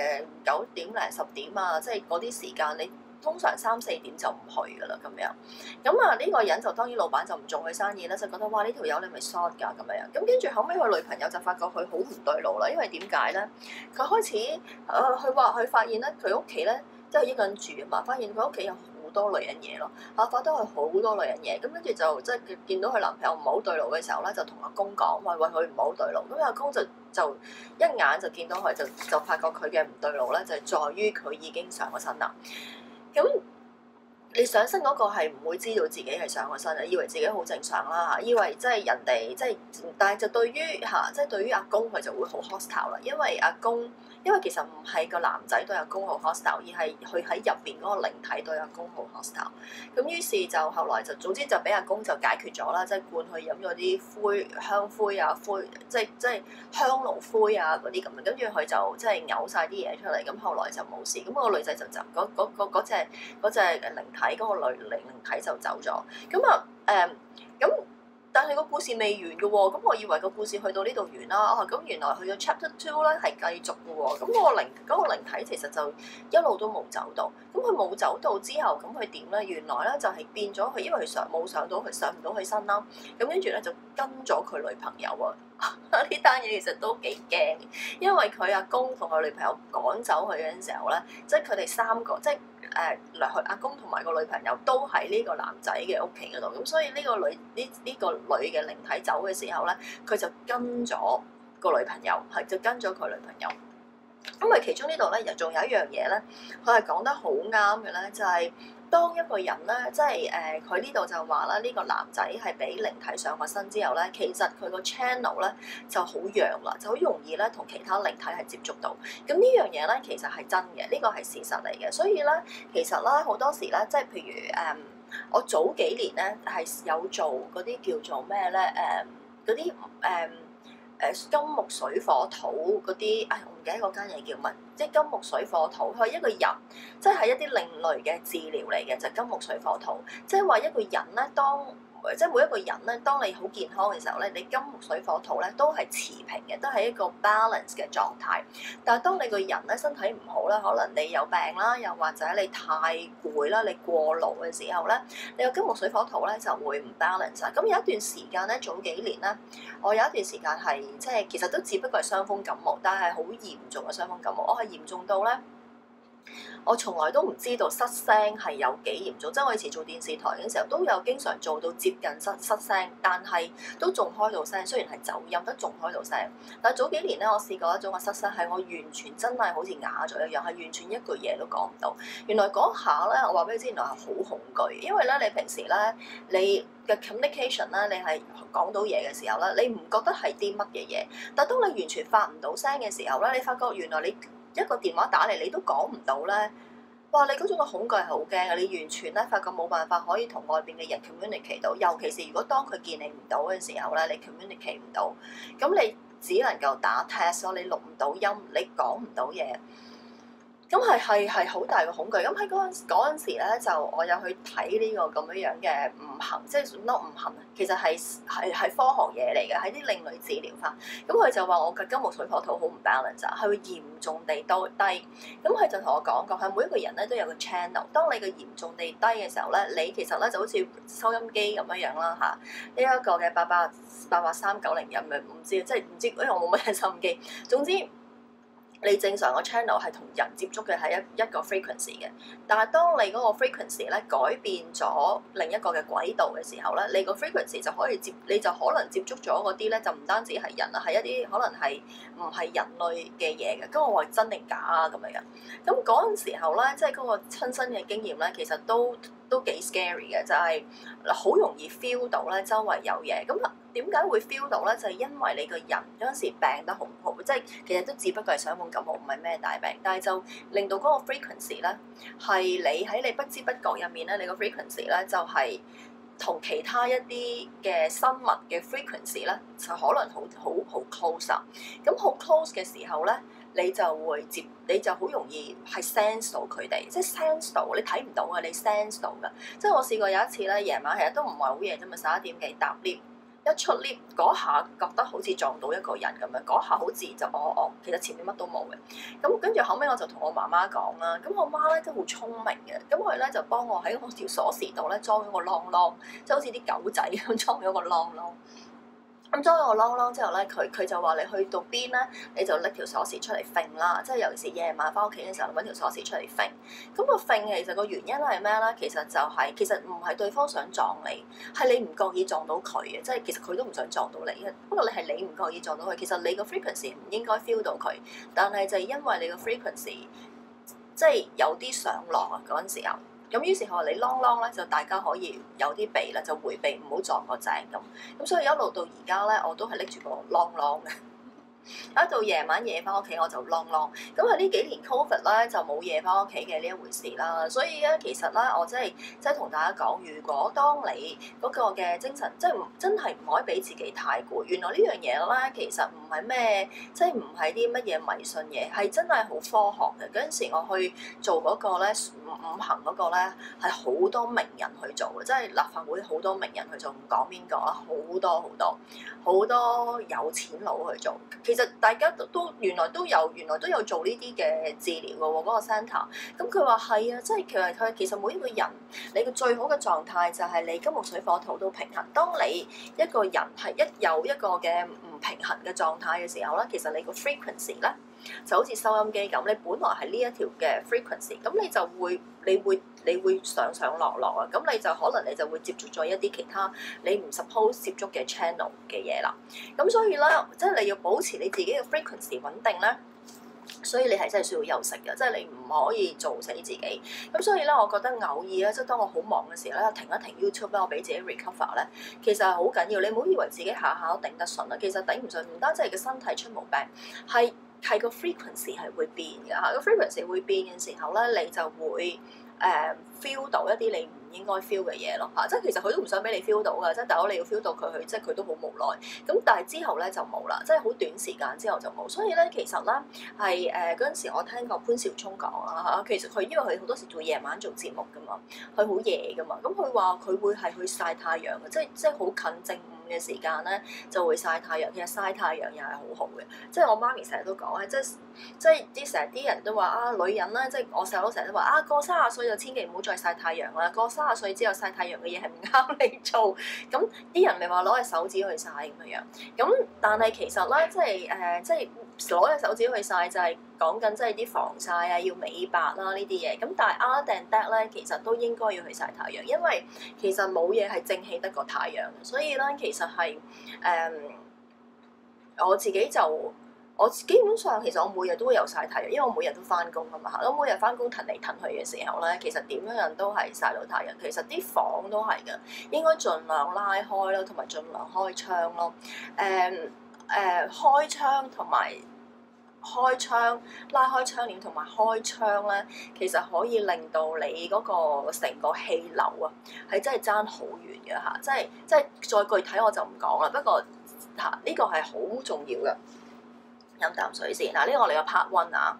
9點零10點啊，即係嗰啲時間你。通常3、4點就唔去噶啦咁樣，咁啊呢個人就當然老闆就唔做佢生意啦，就覺得哇呢條友你咪 short 㗎咁樣，咁跟住後尾佢女朋友就發覺佢好唔對路啦，因為點解咧？佢開始佢話佢發現咧佢屋企咧即係一個人住啊嘛，發現佢屋企有好多女人嘢咯，發覺到佢好多女人嘢，咁跟住就即係見到佢男朋友唔係好對路嘅時候咧，就同阿公講喂佢唔係好對路，咁阿公就一眼就見到佢就發覺佢嘅唔對路咧，就係在於佢已經上咗身啦。咁你上身嗰個係唔會知道自己係上咗身嘅，以為自己好正常啦嚇，以為即係人哋即係，但係就對於嚇，即係對於阿公佢就會好 hostile 啦，因為阿公，因為其實唔係個男仔對阿公好 hostile，而係佢喺入邊嗰個靈體對阿公好 hostile。咁於是就後來就總之就俾阿公就解決咗啦，即係灌佢飲咗啲灰香灰啊灰，即係香爐灰啊嗰啲咁嘅，跟住佢就即係嘔晒啲嘢出嚟，咁後來就冇事。咁個女仔就嗰隻靈體嗰個靈體就走咗。咁啊咁。但係個故事未完嘅喎，咁我以為個故事去到呢度完啦，咁原來去到 Chapter 2咧係繼續嘅喎，咁嗰個靈體其實就一路都冇走到，咁佢冇走到之後，咁佢點咧？原來咧就係變咗佢，因為佢上唔到佢身啦，咁跟住咧就跟咗佢女朋友啊！呢單嘢其實都幾驚，因為佢阿公同佢女朋友趕走佢嘅時候咧，即係佢哋三個即係。佢阿公同埋個女朋友都喺呢個男仔嘅屋企嗰度，咁所以呢個女嘅靈體走嘅時候咧，佢就跟咗個女朋友，就跟咗佢女朋友。咁其中呢度咧，又仲有一樣嘢咧，佢係講得好啱嘅咧，就係、當一個人咧，即係佢呢度就話啦，呢個男仔係俾靈體上咗身之後咧，其實佢個 channel 咧就好弱啦，就好容易咧同其他靈體係接觸到。咁呢樣嘢咧，其實係真嘅，呢個係事實嚟嘅。所以咧，其實咧好多時咧，即係譬如我早幾年咧係有做嗰啲叫做咩咧嗰啲金木水火土嗰啲，我唔記得嗰間嘢叫乜，即係金木水火土，佢係一個人，即係一啲另類嘅治療嚟嘅，就係金木水火土，即係話一個人咧，即係每一個人咧，當你好健康嘅時候咧，你金木水火土咧都係持平嘅，都係一個 balance 嘅狀態。但係當你個人咧身體唔好啦，可能你有病啦，又或者你太攰啦，你過勞嘅時候咧，你個金木水火土咧就會唔 balance。咁有一段時間咧，早幾年咧，我有一段時間係即係其實都只不過係傷風感冒，但係好嚴重嘅傷風感冒，我係嚴重到咧。我從來都唔知道失聲係有幾嚴重，即係我以前做電視台嘅時候都有經常做到接近失聲，但係都仲開到聲，雖然係走音都仲開到聲。但係早幾年咧，我試過一種嘅失聲係我完全真係好似啞咗一樣，係完全一句嘢都講唔到。原來嗰下咧，我話俾你知，原來係好恐懼，因為咧你平時咧你嘅 communication 咧，你係講到嘢嘅時候咧，你唔覺得係啲乜嘢嘢，但係當你完全發唔到聲嘅時候咧，你發覺原來你一個電話打嚟你都講唔到咧，哇！你嗰種嘅恐懼係好驚嘅，你完全咧發覺冇辦法可以同外邊嘅人 communicate 到，尤其是如果當佢見你唔到嘅時候咧，你 communicate 唔到，咁你只能夠打 test 咯，你錄唔到音，你講唔到嘢。咁係好大嘅恐懼。咁喺嗰陣時咧，就我有去睇呢個咁樣嘅五行，即係算得五行啊。其實係科學嘢嚟嘅，係啲另類治療法。咁佢就話我嘅金木水火土好唔 balance，係會嚴重地都低。咁佢就同我講過，係每一個人咧都有個 channel。當你嘅嚴重地低嘅時候咧，你其實咧就好似收音機咁樣啦嚇。呢一個嘅883901咪唔知，即係唔知，因為我冇乜聽收音機。總之。你正常個 channel 係同人接觸嘅係一個 frequency 嘅，但係當你嗰個 frequency 咧改變咗另一個嘅軌道嘅時候咧，你個 frequency 就可以你就可能接觸咗嗰啲咧，就唔單止係人啊，係一啲可能係唔係人類嘅嘢嘅。咁我話真定假啊咁樣。咁嗰陣時候咧，即係嗰個親身嘅經驗咧，其實都幾 scary 嘅，就係好容易 feel 到咧周圍有嘢。咁點解會 feel 到咧？就係因為你個人嗰陣時病得好唔好，即係其實都只不過係傷風感冒，唔係咩大病，但係就令到嗰個 frequency 咧係你喺你不知不覺入面咧，你個 frequency 咧就係同其他一啲嘅生物嘅 frequency 咧就可能好 close 啊。咁好 close 嘅時候咧，你就好容易係 sense 到佢哋，即係 sense 到，你睇唔到啊，你 sense 到㗎。即係我試過有一次咧，夜晚其實都唔係好夜啫嘛，11點幾搭 lift。一出 lift 嗰下覺得好似撞到一個人咁樣，嗰下好自然就其實前面乜都冇嘅。咁跟住後尾我就同我媽媽講啦，咁我媽咧都好聰明嘅，咁佢咧就幫我喺我條鎖匙度咧裝咗個啷啷，即係好似啲狗仔咁裝咗個啷啷。咁裝咗個啷啷之後咧，佢就話你去到邊咧，你就拎條鎖匙出嚟揈啦，即係尤其是夜晚翻屋企嘅時候，揾條鎖匙出嚟揈。咁個揈其實個原因係咩咧？其實唔係對方想撞你，係你唔覺意撞到佢嘅，即係其實佢都唔想撞到你嘅。不過你唔覺意撞到佢，其實你個 frequency 唔應該 feel 到佢，但係就係因為你個 frequency 即係有啲上落啊嗰陣時候。 咁於是乎你啷咧就大家可以有啲避啦，就迴避唔好撞個井咁。咁所以一路到而家咧，我都係拎住個啷嘅。一到夜晚夜翻屋企我就啷。咁喺呢幾年 Covid 咧就冇夜翻屋企嘅呢一回事啦。所以咧其實咧我即係同大家講，如果當你嗰個嘅精神真係唔可以俾自己太攰。原來呢樣嘢咧其實唔係咩，即係唔係啲乜嘢迷信嘢，係真係好科學嘅。嗰陣時我去做嗰個咧五行嗰個咧係好多名人去做嘅，即係立法會好多名人去做，唔講邊個啦，好多有錢佬去做。其實大家都原來都有做呢啲嘅治療嘅喎，嗰個 centre。咁佢話係啊，即係佢其實每一個人你嘅最好嘅狀態就係你金木水火土都平衡。當你一個人係有一個嘅唔平衡嘅狀態嘅時候咧，其實你個 frequency 咧就好似收音機咁，你本來係呢一條嘅 frequency，咁你會上上落落啊，咁你就會接觸咗一啲其他你唔 suppose 接觸嘅 channel 嘅嘢啦。咁所以咧，即係你要保持你自己嘅 frequency 穩定咧，所以你係真係需要休息嘅，即係你唔可以做死自己。咁所以咧，我覺得偶爾咧，即係當我好忙嘅時候咧，停一停 YouTube 咧，我俾自己 recover 咧，其實係好緊要。你唔好以為自己下下都頂得順啊，其實頂唔順唔單止係個身體出毛病，係個 frequency 係會變嘅嚇。個 frequency 會變嘅時候咧，你就會feel 到一啲你唔應該 feel 嘅嘢咯嚇，即係其實佢都唔想俾你 feel 到㗎，即係大佬你要 feel 到佢，即係佢都好無奈。咁但係之後咧就冇啦，即係好短時間之後就冇。所以咧其實咧係嗰陣時我聽過潘紹聰講啦嚇，其實佢因為佢好多時做夜晚做節目㗎嘛，佢好夜㗎嘛，咁佢話佢會係去曬太陽嘅，即係好近正午嘅時間咧就會曬太陽。其實曬太陽又係好好嘅，即係我媽咪成日都講咧，即係成日啲人都話啊，女人咧，即係我細佬成日都話啊，過30歲就千祈唔好再曬太陽啦，過30歲之後曬太陽嘅嘢係唔啱你做。咁啲人咪話攞隻手指去曬咁樣，咁但係其實咧即係攞隻手指去曬就係講緊即係啲防曬啊，要美白啦呢啲嘢。咁但係 other than that 咧，其實都應該要去曬太陽，因為其實冇嘢係正氣得過太陽嘅。所以咧其實係我基本上其實我每日都會有曬太陽，因為我每日都翻工啊嘛嚇。咁每日翻工騰嚟騰去嘅時候咧，其實點樣都係曬到太陽。其實啲房都係嘅，應該盡量拉開啦，同埋盡量開窗咯。開窗同埋開窗，拉開窗簾同埋開窗咧，其實可以令到你嗰個成個氣流啊，係真係爭好遠嘅嚇。即係再具體我就唔講啦。不過嚇呢個係好重要嘅。飲啖水先嗱，呢個我哋嘅 part one 啊。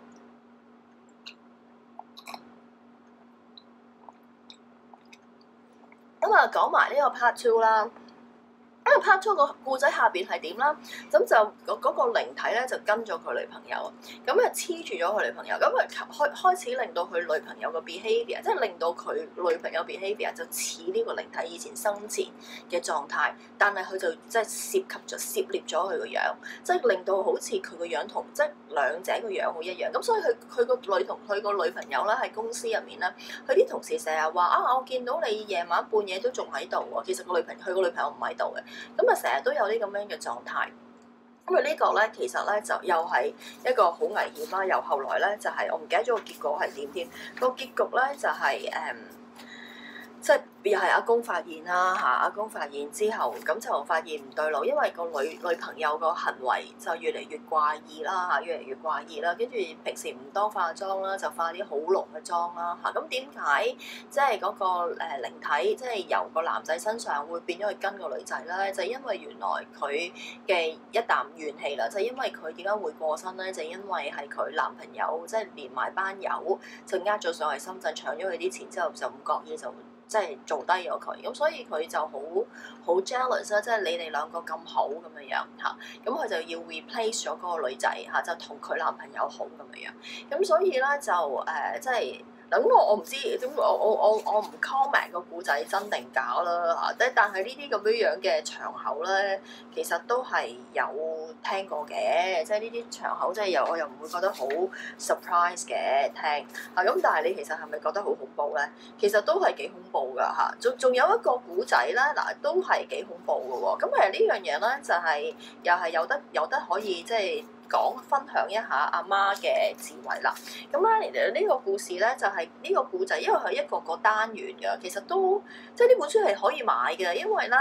咁啊，講埋呢個 part two 啦。因為 part two 個故仔下邊係點啦？咁就嗰個靈體咧就跟咗佢女朋友，咁啊黐住咗佢女朋友，咁啊開始令到佢女朋友嘅 behaviour， 即係令到佢女朋友 behaviour 就似呢個靈體以前生前嘅狀態，但係佢就即係涉獵咗佢個樣，即係令到好似佢個樣同即係兩者個樣好一樣。咁所以佢個女朋友咧喺公司入面咧，佢啲同事成日話啊，我見到你夜晚半夜都仲喺度喎，其實佢個女朋友唔喺度嘅。咁啊，成日都有啲咁樣嘅狀態。咁啊，呢個咧其實咧就又係一個好危險啦。又後來咧就係我唔記得咗個結果係點添。個結局咧就係即係又係阿公發現啦嚇，阿公發現之後，咁就發現唔對路，因為個女朋友個行為就越嚟越怪異啦嚇，越嚟越怪異啦。跟住平時唔多化妝啦，就化啲好濃嘅妝啦嚇。咁點解即係嗰個靈體即係由個男仔身上會變咗去跟個女仔咧？就因為原來佢嘅一啖怨氣啦，就因為佢點解會過身咧？就因為係佢男朋友即係連埋班友就呃咗上去深圳搶咗佢啲錢之後，就唔覺意就即係做低咗佢，咁所以佢就好 jealous 啦，即係你哋兩個咁好咁樣嚇，咁佢就要 replace 咗嗰個女仔嚇，就同佢男朋友好咁樣，咁所以咧就即係。咁我唔知點，我唔 comment 個故仔真定假啦嚇，但係呢啲咁樣嘅場口咧，其實都係有聽過嘅，即係呢啲場口即係我又唔會覺得好 surprise 嘅聽嚇，咁但係你其實係咪覺得好恐怖咧？其實都係幾恐怖㗎嚇，仲有一個故仔咧嗱，都係幾恐怖㗎喎，咁其實呢樣嘢咧就係又係有得可以即係分享一下阿媽嘅智慧啦。咁咧呢個故事咧就係呢個故仔，因為佢一個個單元㗎，其實都即係呢本書係可以買嘅，因為咧。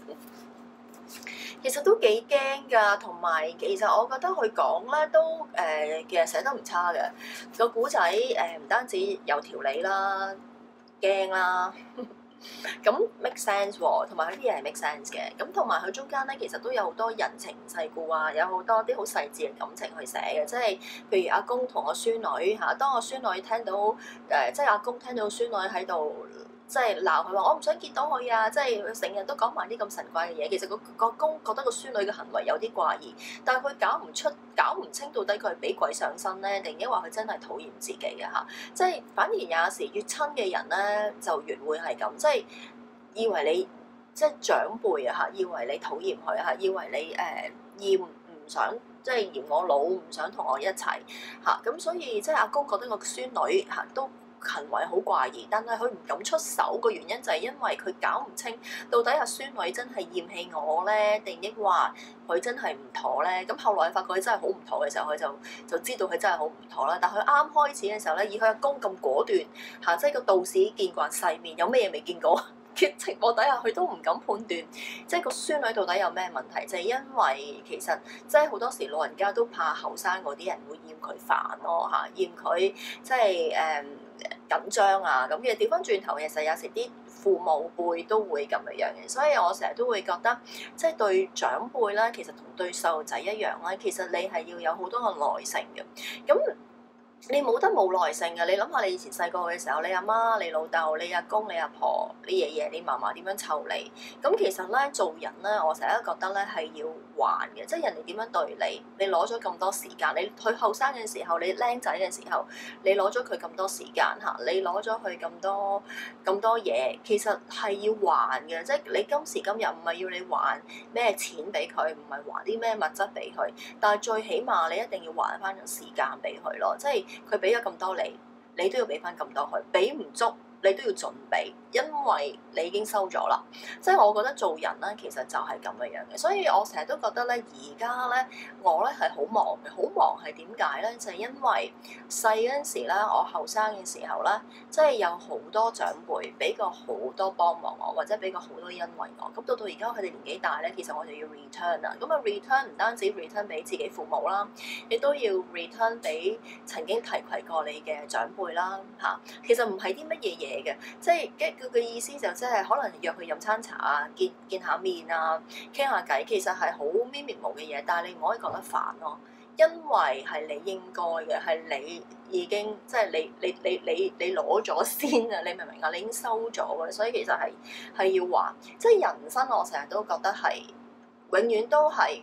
其實都幾驚㗎，同埋其實我覺得佢講咧都其實寫得唔差嘅。個古仔唔單止有條理啦，驚啦，咁 make sense 喎，同埋佢啲嘢係 make sense 嘅。咁同埋佢中間咧其實都有好多人情世故啊，有好多啲好細緻嘅感情去寫嘅，即係譬如阿公同個孫女嚇，當個孫女聽到即係阿公聽到孫女喺度。即係鬧佢話我唔想見到佢啊！即係成日都講埋啲咁神怪嘅嘢。其實個公覺得個孫女嘅行為有啲怪異，但係佢搞唔清到底佢係俾鬼上身咧，定抑或佢真係討厭自己嘅嚇？即係反而有時越親嘅人咧，就越會係咁，即係以為你即係長輩啊嚇，以為你討厭佢嚇，以為你厭唔想即係嫌我老，唔想同我一齊嚇。咁所以即係阿公覺得個孫女嚇都行為好怪異，但係佢唔敢出手個原因就係因為佢搞唔清到底阿孫女真係厭棄我咧，定抑或佢真係唔妥咧？咁後來發覺佢真係好唔妥嘅時候，佢就知道佢真係好唔妥啦。但係佢啱開始嘅時候咧，以佢阿公咁果斷嚇，即係個道士見慣世面，有咩嘢未見過嘅情況底下，佢都唔敢判斷，即係個孫女到底有咩問題，就係因為其實即係好多時老人家都怕後生嗰啲人會厭佢煩咯嚇，厭佢即係緊張啊咁嘅。調翻轉頭，其實有時啲父母輩都會咁樣嘅，所以我成日都會覺得，即係對長輩咧，其實同對細路仔一樣咧，其實你係要有好多個耐性嘅，咁。你冇得冇耐性嘅，你諗下你以前細個嘅時候，你阿媽、你老豆、你阿公、你阿婆、你爺爺、你嫲嫲點樣湊你？咁其實咧做人咧，我成日都覺得咧係要還嘅，即係人哋點樣對你，你攞咗咁多時間，你佢後生嘅時候，你僆仔嘅時候，你攞咗佢咁多時間嚇，你攞咗佢咁多嘢，其實係要還嘅，即係你今時今日唔係要你還咩錢俾佢，唔係還啲咩物質俾佢，但係最起碼你一定要還翻個時間俾佢咯，即係。佢俾咗咁多你都要俾翻咁多佢，俾唔足你都要準備，因為你已經收咗啦。即係我覺得做人咧，其實就係咁樣嘅，所以我成日都覺得咧，而家咧我咧係好忙嘅，好忙係點解咧？就係因為細嗰陣時咧，我後生嘅時候咧，即係有好多長輩俾過好多幫忙我，或者俾過好多恩惠我。咁到而家佢哋年紀大咧，其實我就要 return 啦。咁啊 return 唔單止 return 俾自己父母啦，亦都要 return 俾曾經提攜過你嘅長輩啦嚇。其實唔係啲乜嘢嘢。即係佢嘅意思就即係可能約佢飲餐茶啊，見下面啊，傾下偈，其實係好咪咪無嘅嘢，但係你唔可以覺得煩咯，因為係你應該嘅，係你已經即係你攞咗先啊，你明唔明啊？你已經收咗嘅，所以其實係要還，即係人生我成日都覺得係永遠都係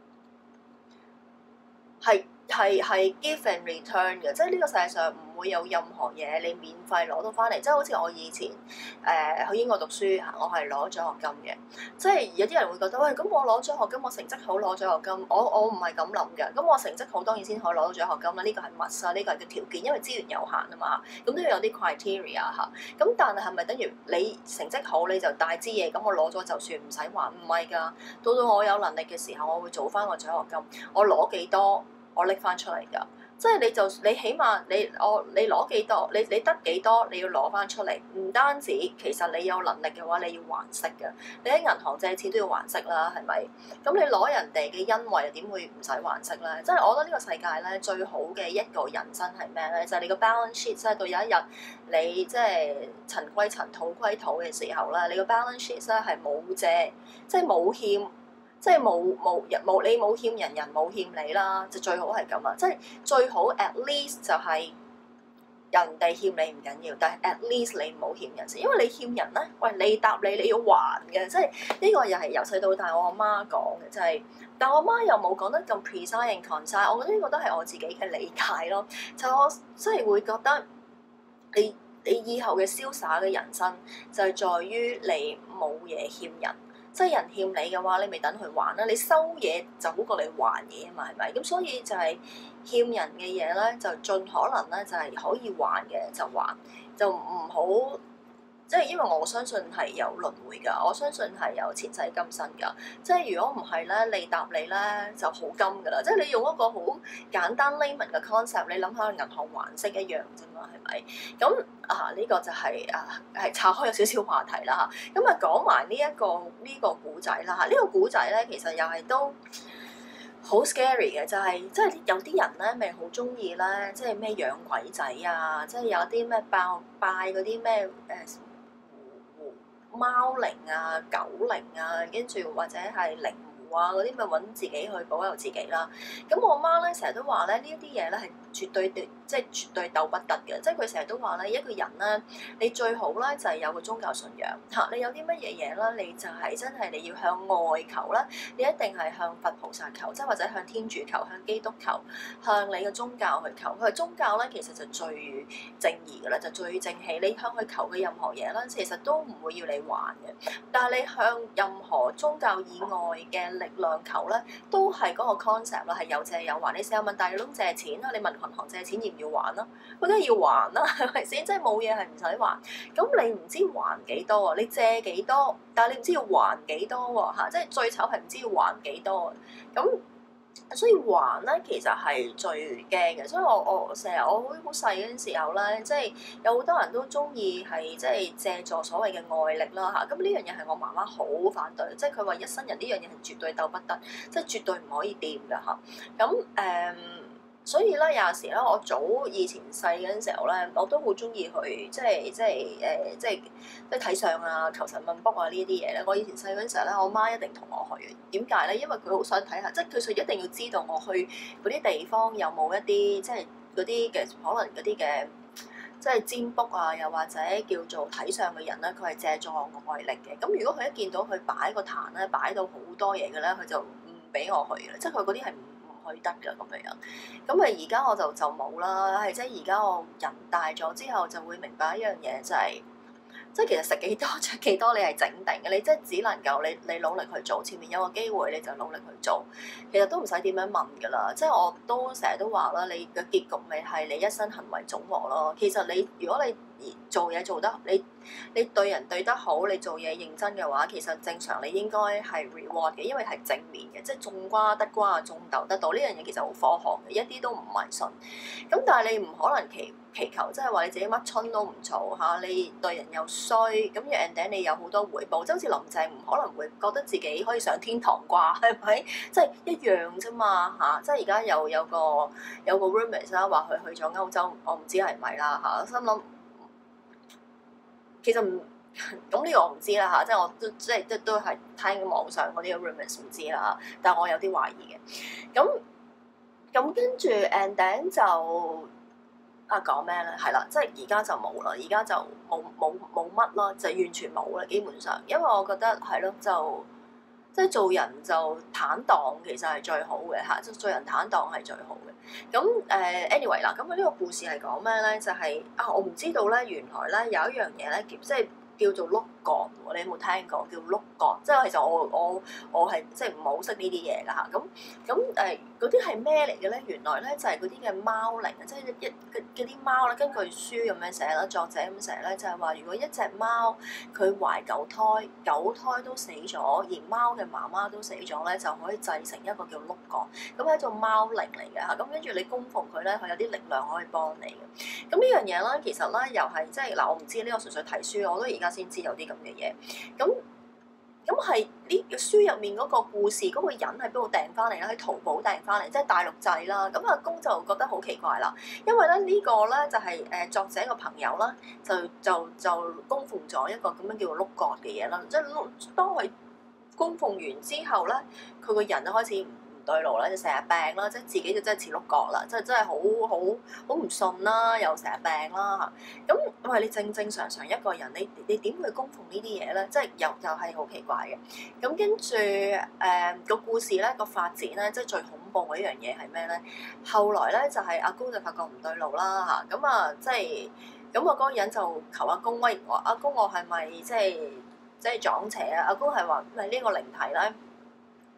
give and return 嘅，即係呢個世界上唔會有任何嘢你免費攞到翻嚟，即係好似我以前去英國讀書，我係攞獎學金嘅，即係有啲人會覺得喂，咁我攞獎學金，我成績好攞獎學金，我唔係咁諗嘅，咁我成績好當然先可以攞到獎學金啦，呢個係密啊，呢個係個條件，因為資源有限啊嘛，咁都要有啲 criteria 嚇，咁但係係咪等於你成績好你就大支嘢，咁我攞咗就算唔使還？唔係㗎，到我有能力嘅時候，我會做翻個獎學金，我攞幾多？我拎翻出嚟㗎，即係你起碼你攞幾多，你得幾多，你要攞翻出嚟。唔單止，其實你有能力嘅話，你要還息嘅。你喺銀行借錢都要還息啦，係咪？咁你攞人哋嘅恩惠，點會唔使還息咧？即係我覺得呢個世界咧最好嘅一個人生係咩咧？就係你個 balance sheet，即係到有一日你即係塵歸塵土歸土嘅時候咧，你個 balance sheet 咧係冇借，即係冇欠。即係你冇欠人，人冇欠你啦，就最好係咁啊！即係最好 at least 就係人哋欠你唔緊要，但係 at least 你唔好欠人先，因為你欠人咧，喂你答你要還嘅，即係呢個又係由細到大我阿媽講嘅，就係，但我阿媽又冇講得咁 precise and concise，我覺得呢個都係我自己嘅理解咯，就我即係會覺得你以後嘅瀟灑嘅人生就係在於你冇嘢欠人。即係人欠你嘅話，你咪等佢還啦。你收嘢就好過你還嘢啊嘛，係咪？咁所以就係欠人嘅嘢咧，就盡可能咧就係可以還嘅就還，就唔好即係因為我相信係有輪迴㗎，我相信係有前世今生㗎。即係如果唔係咧，你答你咧就好金㗎啦。即係你用一個好簡單 layman 嘅 concept，你諗下銀行還息一樣啫嘛，係咪？咁呢個就係岔開有少少話題啦嚇。咁講埋呢個古仔啦嚇，呢個古仔咧其實又係都好 scary 嘅，就係即係有啲人咧咪好中意咧，即係咩養鬼仔啊，即係有啲咩拜嗰啲咩貓靈啊、狗靈啊，跟住或者係靈狐啊嗰啲，咪揾自己去保佑自己啦。咁我媽咧成日都話咧，呢一啲嘢咧係絕對即係絕對鬥不得嘅。即係佢成日都話咧，一個人咧，你最好咧就係有個宗教信仰嚇。你有啲乜嘢嘢啦，你就係真係你要向外求啦，你一定係向佛菩薩求，即係或者向天主求、向基督求、向你嘅宗教去求。佢宗教咧其實就最正義嘅啦，就最正氣。你向佢求嘅任何嘢啦，其實都唔會要你還嘅。但係你向任何宗教以外嘅力量求咧，都係嗰個 concept 啦，係有借有還。你試下問大佬借錢啦，你問銀行借錢要唔要還啦？佢梗係要還啦，係咪先？即係冇嘢係唔使還。咁你唔知還幾多啊？你借幾多？但係你唔知要還幾多喎嚇？即係最醜係唔知要還幾多。咁所以還咧其實係最驚嘅。所以我成日我好細嗰陣時候咧，即係有好多人都中意係即係借助所謂嘅外力啦嚇。咁呢樣嘢係我媽媽好反對，即係佢話一生人呢樣嘢係絕對鬥不得，即係絕對唔可以掂㗎嚇。咁所以咧有陣時咧，我以前細嗰陣時候咧，我都好中意去即係睇相啊、求神問卜啊呢啲嘢咧。我以前細嗰陣時候咧，我媽一定同我去。點解咧？因為佢好想睇下，即係佢一定要知道我去嗰啲地方有冇一啲即係嗰啲嘅可能嗰啲嘅即係占卜啊，又或者叫做睇相嘅人咧，佢係借助外力嘅。咁如果佢一見到佢擺個壇咧，擺到好多嘢嘅咧，佢就唔俾我去嘅。即係佢嗰啲係唔去得㗎咁樣。咁而家我就冇啦，係即係而家我人大咗之後就會明白一樣嘢，就係即係其實食幾多着幾多你係整定嘅，你即係只能夠你努力去做，前面有個機會你就努力去做，其實都唔使點樣問㗎啦。即係我都成日都話啦，你嘅結局咪係你一生行為總和咯。其實你如果你做嘢做得你對人對得好，你做嘢認真嘅話，其實正常你應該係 reward 嘅，因為係正面嘅，即係種瓜得瓜，種豆得豆呢樣嘢其實好科學嘅，一啲都唔迷信。咁但係你唔可能祈求，即係話你自己乜春都唔做嚇，你對人又衰，咁要 end 你有好多回報，即係好似林鄭唔可能會覺得自己可以上天堂啩，係咪？即係一樣啫嘛嚇，即係而家有個 rumors 啦，話佢去咗歐洲，我唔知係咪啦嚇，心諗。其實唔咁呢個我唔知啦嚇，即係我都係聽網上嗰啲 rumors 唔知啦，但係我有啲懷疑嘅。咁跟住 and then 就講咩咧？係啦，即係而家就冇啦，而家就冇乜咯，就完全冇啦，基本上，因為我覺得係咯，就即係做人就坦蕩，其實係最好嘅嚇，即係做人坦蕩係最好嘅。咁anyway 啦，咁呢個故事係講咩咧？就係我唔知道咧，原來咧有一樣嘢咧，即係叫做碌角喎，你有冇聽過叫碌角？即係其實我係即係唔係好識呢啲嘢㗎嚇。咁嗰啲係咩嚟嘅咧？原來咧就係嗰啲嘅貓靈啊，即係嗰啲貓咧，根據書咁樣寫啦，作者咁寫咧，就係話如果一隻貓佢懷9胎，9胎都死咗，而貓嘅媽媽都死咗咧，就可以製成一個叫碌角，咁係一種貓靈嚟嘅嚇。咁跟住你供奉佢咧，佢有啲力量可以幫你嘅。咁呢樣嘢咧，其實咧又係即係嗱，我唔知呢個純粹睇書，我都而家先知有啲咁嘅嘢。咁係呢書入面嗰個故事，嗰個人係邊度訂翻嚟咧？喺淘寶訂翻嚟，即係大陸製啦。咁阿公就覺得好奇怪啦，因為咧呢個咧就係作者個朋友啦，就供奉咗一個咁樣叫做碌角嘅嘢啦。即係當佢供奉完之後咧，佢個人就開始唔對路啦，就成日病啦，即係自己就真係似碌角啦，即係真係好唔順啦，又成日病啦嚇。咁喂，你正常一個人，你點去供奉呢啲嘢咧？即係又係好奇怪嘅。咁跟住個故事咧個發展咧，即係最恐怖嘅一樣嘢係咩咧？後來咧就係阿公就發覺唔對路啦嚇，咁即係咁我嗰個人就求阿公，喂，阿公我係咪即係撞邪啊？阿公係話係呢個靈體咧。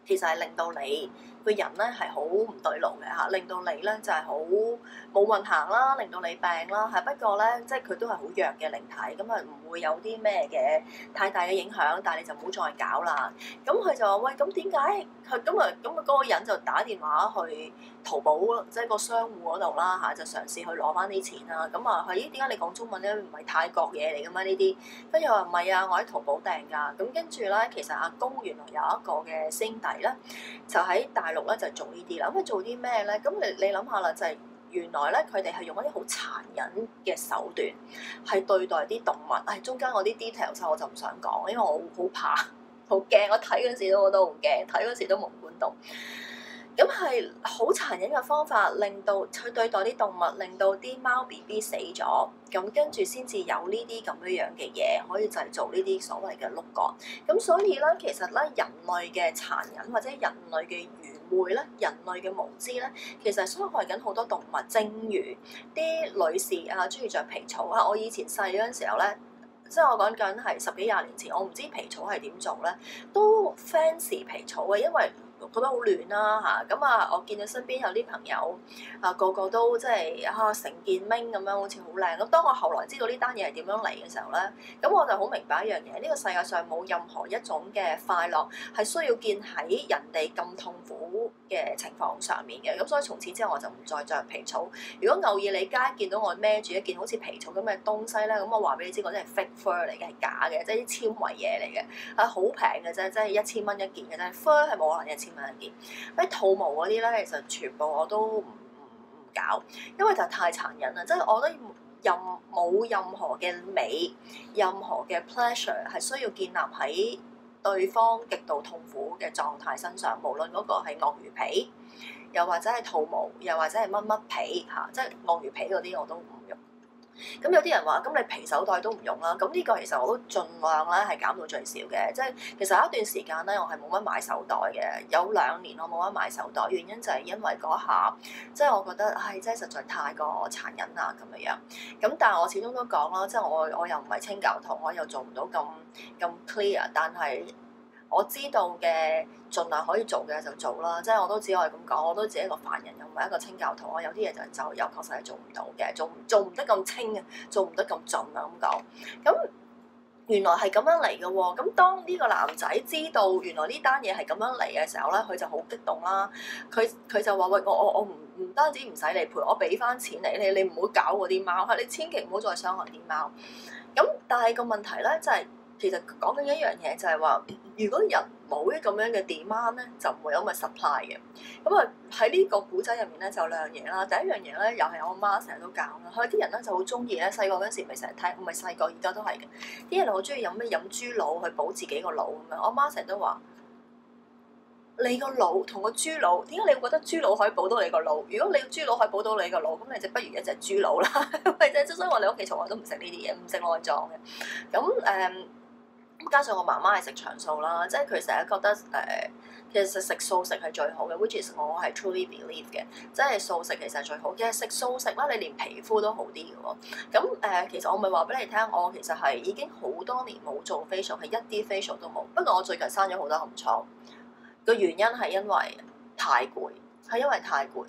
其實係令到你個人咧係好唔對路嘅嚇，令到你咧就係好冇運行啦，令到你病啦，係不過咧即係佢都係好弱嘅靈體，咁啊唔會有啲咩嘅太大嘅影響，但係你就唔好再搞啦。咁佢就話喂，咁點解佢咁嗰個人就打電話去淘寶即係個商戶嗰度啦嚇，就嘗試去攞翻啲錢啦。咁啊係咦，點解你講中文咧？唔係泰國嘢嚟㗎嘛呢啲？跟住話唔係啊，我喺淘寶訂㗎。咁跟住咧，其實阿公原來有一個嘅兄弟咧，就喺大陸咧就做呢啲啦。咁佢做啲咩咧？咁你諗下啦，就係原來咧佢哋係用一啲好殘忍嘅手段，係對待啲動物。中間我啲 details 我就唔想講，因為我好怕、好驚。我睇嗰陣時我都好驚，睇嗰時都冇管動。咁係好殘忍嘅方法，令到去對待啲動物，令到啲貓 BB 死咗，咁跟住先至有呢啲咁樣嘅嘢，可以製造呢啲所謂嘅碌角。咁所以咧，其實咧人類嘅殘忍或者人類嘅愚昧咧，人類嘅無知咧，其實係傷害緊好多動物。正如啲女士啊，中意着皮草啊，我以前細嗰陣時候咧。即係我講緊係10幾20年前，我唔知皮草係點做咧，都 fancy 皮草嘅，因為覺得好暖啦嚇。咁我見到身邊有啲朋友個個都即係成件มิ้咁樣，好似好靚。咁當我後來知道呢單嘢係點樣嚟嘅時候咧，咁我就好明白一樣嘢，呢個世界上冇任何一種嘅快樂係需要建喺人哋咁痛苦嘅情況上面嘅。咁所以從此之後我就唔再着皮草。如果偶爾你街見到我孭住一件好似皮草咁嘅東西咧，咁我話俾你知，我真係 fake fur 嚟嘅，係假嘅，即係啲纖維嘢嚟嘅，好平嘅啫，即係1000蚊一件嘅啫。fur 係冇可能1000蚊一件。啲兔毛嗰啲咧，其實全部我都唔搞，因為就太殘忍啦。即係我覺得冇任何嘅美，任何嘅 pleasure 係需要建立喺對方極度痛苦嘅狀態身上，無論嗰個係鱷魚皮，又或者係兔毛，又或者係乜乜皮嚇，即係鱷魚皮嗰啲我都唔用。咁有啲人話，咁你皮手袋都唔用啦。咁呢個其實我都盡量咧係減到最少嘅。即係其實有一段時間咧，我係冇乜買手袋嘅。有2年我冇乜買手袋，原因就係因為嗰下即係我覺得真係實在太過殘忍啦咁樣。咁但係我始終都講啦，即係我又唔係清教徒，我又做唔到咁 clear，但係我知道嘅，盡量可以做嘅就做啦。即係我都只可以咁講，我都只係一個凡人，又唔係一個清教徒。我有啲嘢就又確實係做唔到嘅，做唔得咁清啊，做唔得咁盡啊咁講。咁原來係咁樣嚟嘅喎。咁當呢個男仔知道原來呢單嘢係咁樣嚟嘅時候咧，佢就好激動啦。佢就話：喂，我唔單止唔使你賠，我俾翻錢你唔好搞嗰啲貓，你千祈唔好再傷害啲貓。咁但係個問題咧就係、其實講緊一樣嘢就係話，如果人冇呢咁樣嘅 demand 咧，就唔會有咁嘅 supply 嘅。咁喺呢個古仔入面咧，就有兩樣嘢啦。第一樣嘢咧，又係我媽成日都教啦。佢啲人咧就好中意咧，細個嗰陣時咪成日聽，唔係細個，而家都係嘅。啲人好中意飲豬腦去補自己個腦咁樣。我媽成日都話：你個腦同個豬腦，點解你會覺得豬腦可以補到你個腦？如果你豬腦可以補到你個腦，咁你就不如一隻豬腦啦。咪即係，所以我哋屋企從來都唔食呢啲嘢，唔食內臟嘅。咁加上我媽媽係食長素啦，即係佢成日覺得其實食素食係最好嘅 ，which is 我係 truly believe 嘅，即係素食其實係最好嘅。食素食啦，你連皮膚都好啲嘅喎。咁其實我咪話俾你聽，我其實係已經好多年冇做 facial，係一啲 facial 都冇。不過我最近生咗好多暗瘡，個原因係因為太攰，係因為太攰。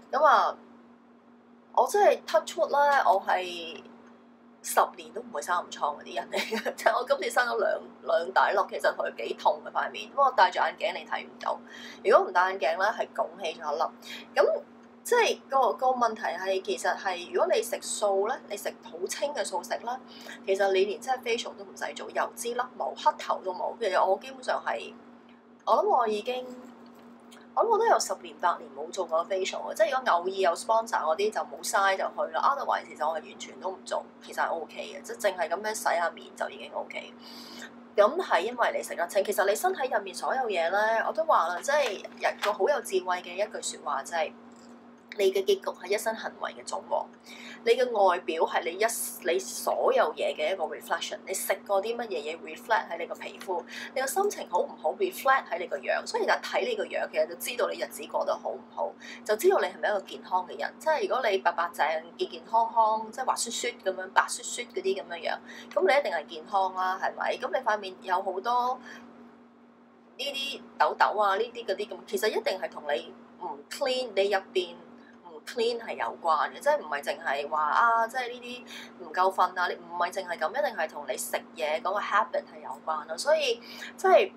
我真係 touch wood 啦，我係10年都唔會生暗瘡嗰啲人嚟嘅，即係我今次生咗兩大粒，其實佢幾痛嘅塊面。不過我戴住眼鏡你睇唔到，如果唔戴眼鏡咧係拱起咗一粒。咁即係個問題係其實係如果你食素咧，你食好清嘅素食啦，其實你連真係 facial 都唔使做，油脂粒冇，黑頭都冇。其實我基本上係我諗我都有10年8年冇做過 facial 嘅，即係如果偶爾有 sponsor 嗰啲就冇嘥就去啦。otherwise 其實我係完全都唔做，其實係 OK 嘅，即係淨係咁樣洗下面就已經 OK。咁係因為你食得清，其實你身體入面所有嘢咧，我都話啦，即係一個好有智慧嘅一句説話，就係你嘅結局係一身行為嘅總和。你嘅外表係你所有嘢嘅一個 reflection， 你食過啲乜嘢嘢 reflect 喺你個皮膚，你個心情好唔好 reflect 喺你個樣，所以就睇你個樣其實就知道你日子過得好唔好，就知道你係咪一個健康嘅人。即係如果你白白淨健健康康，即係滑雪雪咁樣白雪雪嗰啲咁樣樣，咁你一定係健康啦，係咪？咁你塊面有好多啲痘痘啊，呢啲嗰啲咁，其實一定係同你唔 clean，你入邊唔 clean 係有關嘅，即係唔係淨係話啊，即係呢啲唔夠瞓啊，你唔係淨係咁，一定係同你食嘢嗰個 habit 係有關咯，所以即係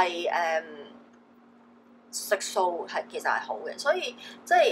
食素係其實係好嘅，所以即係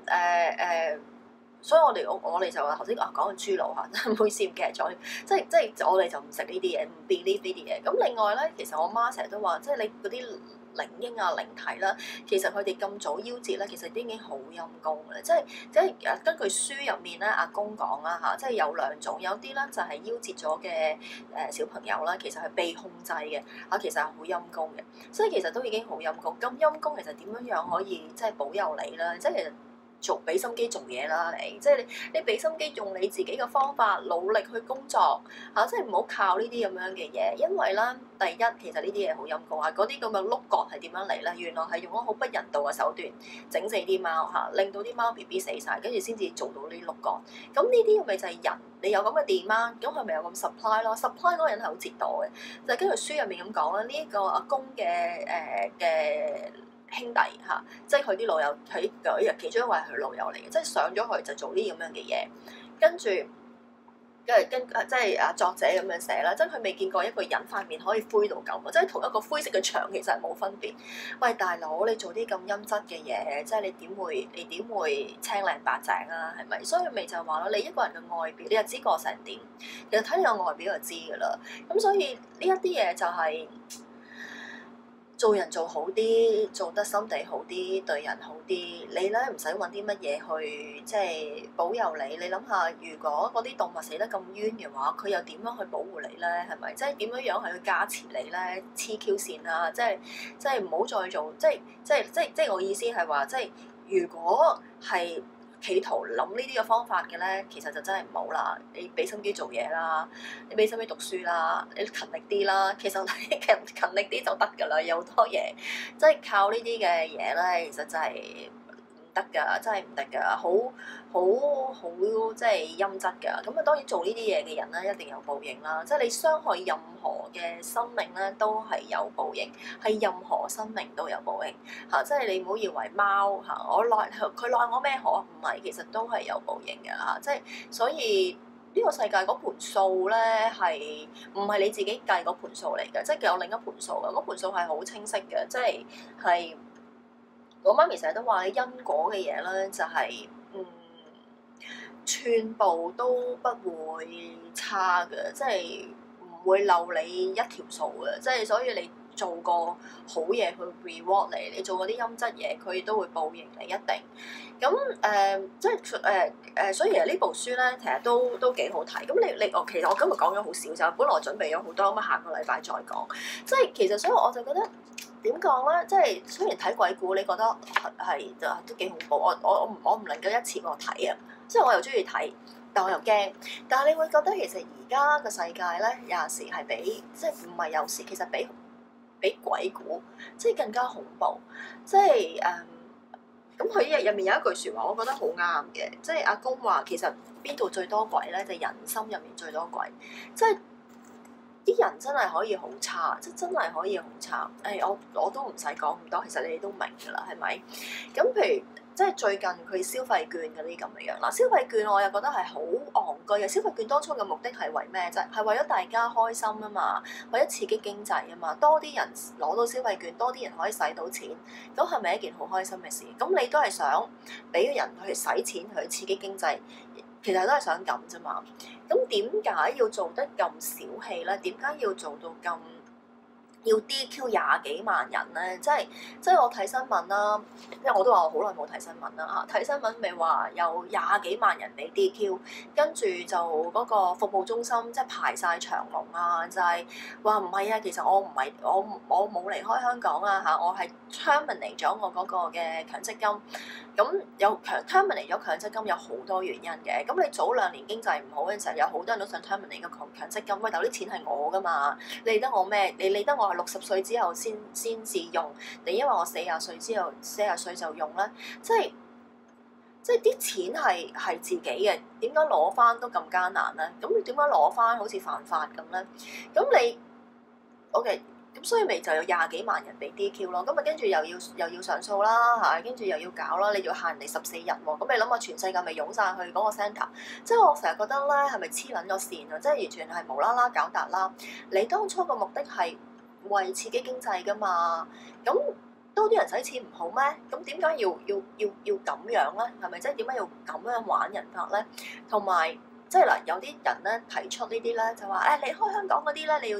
所以我哋就話頭先講嘅豬腦嚇，唔好意思唔記得咗，即係我哋就唔食呢啲嘢，唔 believe 呢啲嘢。咁另外咧，其實我媽成日都話，即係你嗰啲靈嬰啊靈體啦，其實佢哋咁早夭折咧，其實都已經好陰功嘅，即係根據書入面咧，阿公講啦嚇，即係有兩種，有啲咧就係夭折咗嘅小朋友啦，其實係被控制嘅嚇，其實係好陰功嘅，所以其實都已經好陰功。咁陰功其實點樣可以即係保佑你咧？即係其實。俾心機做嘢啦，即係你俾心機用你自己嘅方法，努力去工作嚇，即係唔好靠呢啲咁樣嘅嘢，因為咧第一其實呢啲嘢好陰功啊，嗰啲咁嘅碌角係點樣嚟咧？原來係用咗好不人道嘅手段整死啲貓嚇，令到啲貓 BB 死晒，跟住先至做到呢碌角。咁呢啲咪就係人，你有咁嘅 demand，咁係咪有咁 supply 咯？supply 嗰個人係好折墮嘅，就係根據書入面咁講啦，呢一個阿公嘅兄弟嚇，即係佢啲老友，佢其中一位係佢老友嚟嘅，即係上咗去就做啲咁樣嘅嘢，跟住即係啊作者咁樣寫啦，即係佢未見過一個人塊面可以灰到咁，即係同一個灰色嘅牆其實係冇分別。喂大佬，你做啲咁陰質嘅嘢，即係你點會青靚白淨啊？係咪？所以咪就係話咯，你一個人嘅外表，你又知過成點？其實睇你個外表就知㗎啦。咁所以呢一啲嘢就係、做人做好啲，做得心地好啲，對人好啲，你咧唔使揾啲乜嘢去即係保佑你。你諗下，如果嗰啲動物死得咁冤嘅話，佢又點樣去保護你咧？係咪？即係點樣去加持你咧？黐 Q 線啊！即係唔好再做，即係我意思係話，即係如果係。企圖諗呢啲嘅方法嘅咧，其實就真係唔好啦。你俾心機做嘢啦，你俾心機讀書啦，你勤力啲啦。其實你勤力啲就得㗎啦。有好多嘢，即係靠呢啲嘅嘢咧，其實真係唔得㗎，真係唔得㗎，好即係陰質㗎。咁啊，當然做呢啲嘢嘅人咧，一定有報應啦。即係你傷害任何嘅生命咧，都係有報應，係任何生命都有報應嚇。即係你唔好以為貓嚇我奈佢奈我咩何？唔係，其實都係有報應嘅嚇。即係所以呢個世界嗰盤數咧係唔係你自己計嗰盤數嚟嘅？即係有另一盤數嘅，嗰盤數係好清晰嘅，即係。我媽咪成日都話：因果嘅嘢咧，就係全部都不會差嘅，即係唔會漏你一條數嘅，即係所以你做個好嘢去 reward 你，你做嗰啲陰質嘢，佢都會報應你一定。咁即係所以其實呢部書咧，其實都幾好睇。咁其實我今日講咗好少就，本來我準備咗好多，咁下個禮拜再講。即係其實所以我就覺得。點講咧？即係雖然睇鬼故，你覺得係都幾恐怖。我唔能夠一次過睇啊！即係我又中意睇，但我又驚。但係你會覺得其實而家個世界咧，有陣時係比即係唔係有時，其實比鬼故即係更加恐怖。即係咁佢入面有一句説話，我覺得好啱嘅。即係阿公話，其實邊度最多鬼咧？就係人心入面最多鬼。即係。啲人真係可以好差，即係真係可以好差。我都唔使講咁多，其實你哋都明㗎啦，係咪？咁譬如即係最近佢消費券嗰啲咁嘅樣啦，消費券我又覺得係好戇居嘅。消費券當初嘅目的係為咩啫？係為咗大家開心啊嘛，為咗刺激經濟啊嘛，多啲人攞到消費券，多啲人可以使到錢，咁係咪一件好開心嘅事？咁你都係想俾人去使錢去刺激經濟。其實都係想咁啫嘛，咁點解要做得咁小氣咧？點解要做到咁要 DQ 廿幾萬人咧？即係我睇新聞啦，因為我都話我好耐冇睇新聞啦嚇，睇新聞咪話有廿幾萬人俾 DQ，跟住就嗰個服務中心即係排晒長龍啊，就係話唔係啊，其實我唔係我冇離開香港啊嚇，我係 terminate 咗我嗰個嘅強積金。咁有terminate 咗強積金有好多原因嘅，咁你早2年經濟唔好嘅時候，有好多人都想 terminate 個強積金。喂，但係啲錢係我噶嘛，你理得我咩？你理得我係60歲之後先至用，你因為我40歲就用咧？即係啲錢係自己嘅，點解攞翻都咁艱難咧？咁你點解攞翻好似犯法咁咧？咁你 OK？ 咁所以咪就有廿幾萬人被 DQ 咯，咁啊跟住又要上訴啦嚇，跟住又要搞啦，你要限你14日喎，咁你諗下全世界咪湧晒去嗰個 centre，即係我成日覺得咧係咪黐撚咗線啊？即係完全係無啦啦搞笪啦，你當初個目的係為刺激經濟噶嘛，咁多啲人使錢唔好咩？咁點解要咁樣咧？係咪即係點解要咁樣玩人法咧？同埋。即係嗱，有啲人咧提出呢啲咧，就話誒離開香港嗰啲咧，你要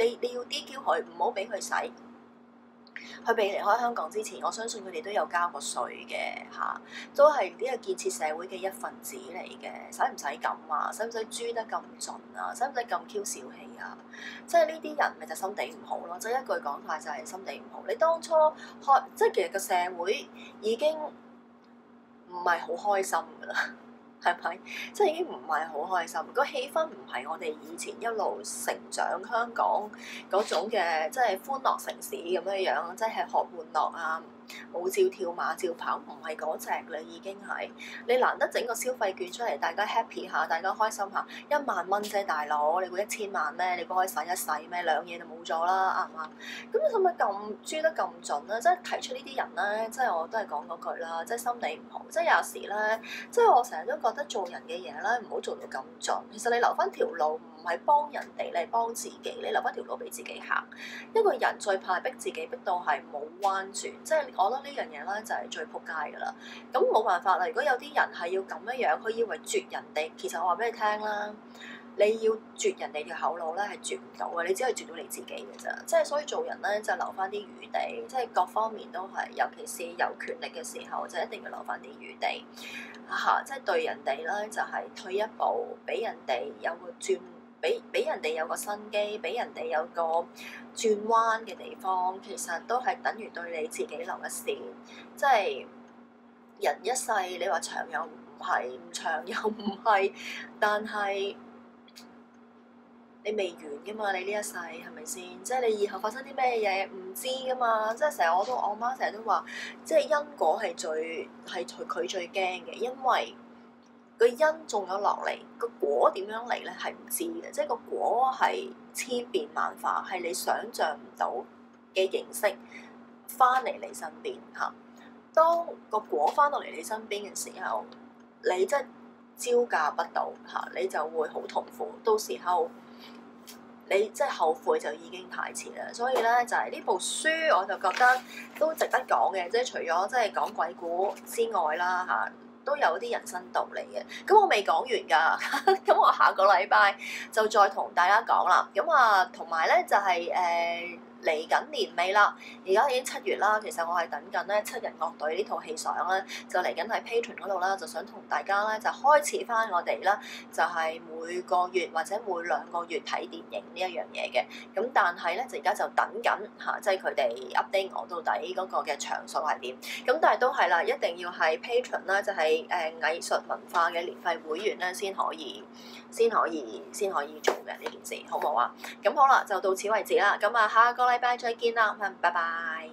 DQ 佢，唔好俾佢使。佢未離開香港之前，我相信佢哋都有交過稅嘅嚇，都係呢個建設社會嘅一份子嚟嘅。使唔使咁啊？使唔使豬得咁盡啊？使唔使咁 Q 小氣啊？即係呢啲人咪就心地唔好咯。即係一句講法就係心地唔好。你當初即係其實個社會已經唔係好開心㗎啦。係咪？即係已經唔係好開心，個氣氛唔係我哋以前一路成長香港嗰種嘅，即係歡樂城市咁樣樣，即係學玩樂啊，舞照跳馬照跑，唔係嗰隻啦，已經係。你難得整個消費券出嚟，大家 happy 下，大家開心下，10000蚊啫，大佬，你估1000萬咩？你估可以使一世咩？兩嘢就冇咗啦，啱唔啱？咁你使唔使咁豬得咁盡咧？即係提出呢啲人咧，即係我都係講嗰句啦，即係心理唔好。即係有時咧，即係我成日都覺得做人嘅嘢咧，唔好做到咁盡。其實你留翻條路，唔係幫人哋，你係幫自己。你留翻條路俾自己行。一個人最怕逼自己逼到係冇彎轉，即係我覺得呢樣嘢咧就係最撲街㗎啦。咁冇辦法啦，如果有啲人係要咁樣，佢以為絕人哋，其實我話俾你聽啦。你要絕人哋條後路咧，係絕唔到嘅，你只可以絕到你自己嘅咋。即係所以做人咧，就留翻啲餘地，即係各方面都係，尤其是有權力嘅時候，就一定要留翻啲餘地嚇。即係對人哋咧，就係退一步，俾人哋有個轉，俾人哋有個新機，俾人哋有個轉彎嘅地方，其實都係等於對你自己留一線。即係人一世，你話長又唔係，唔長又唔係，但係。你未完噶嘛？你呢一世係咪先？即係你以後發生啲咩嘢唔知噶嘛？即係成日我媽成日都話，即係因果係佢最驚嘅，因為個因種咗落嚟，個果點樣嚟咧係唔知嘅。即係個果係千變萬化，係你想像唔到嘅形式翻嚟你身邊嚇。當個果翻到嚟你身邊嘅時候，你真係招架不到嚇，你就會好痛苦。到時候。你即係後悔就已經太遲啦，所以咧就係呢部書我就覺得都值得講嘅，即係除咗即係講鬼故之外啦嚇，都有啲人生道理嘅。咁我未講完㗎，咁我下個禮拜就再同大家講啦。咁啊，同埋咧就係嚟緊年尾啦，而家已經7月啦。其實我係等緊咧7人樂隊呢套戲上咧，就嚟緊喺 Patreon 嗰度啦，就想同大家咧就開始翻我哋啦，就係每個月或者每2個月睇電影呢一樣嘢嘅。咁但係咧就而家就等緊嚇，即係佢哋 update 我到底嗰個嘅場數係點。咁但係都係啦，一定要係 Patreon 啦，就係藝術文化嘅年費會員咧先可以做嘅呢件事，好唔好啊？咁好啦，就到此為止啦。咁啊，下個禮拜再見啦，拜拜。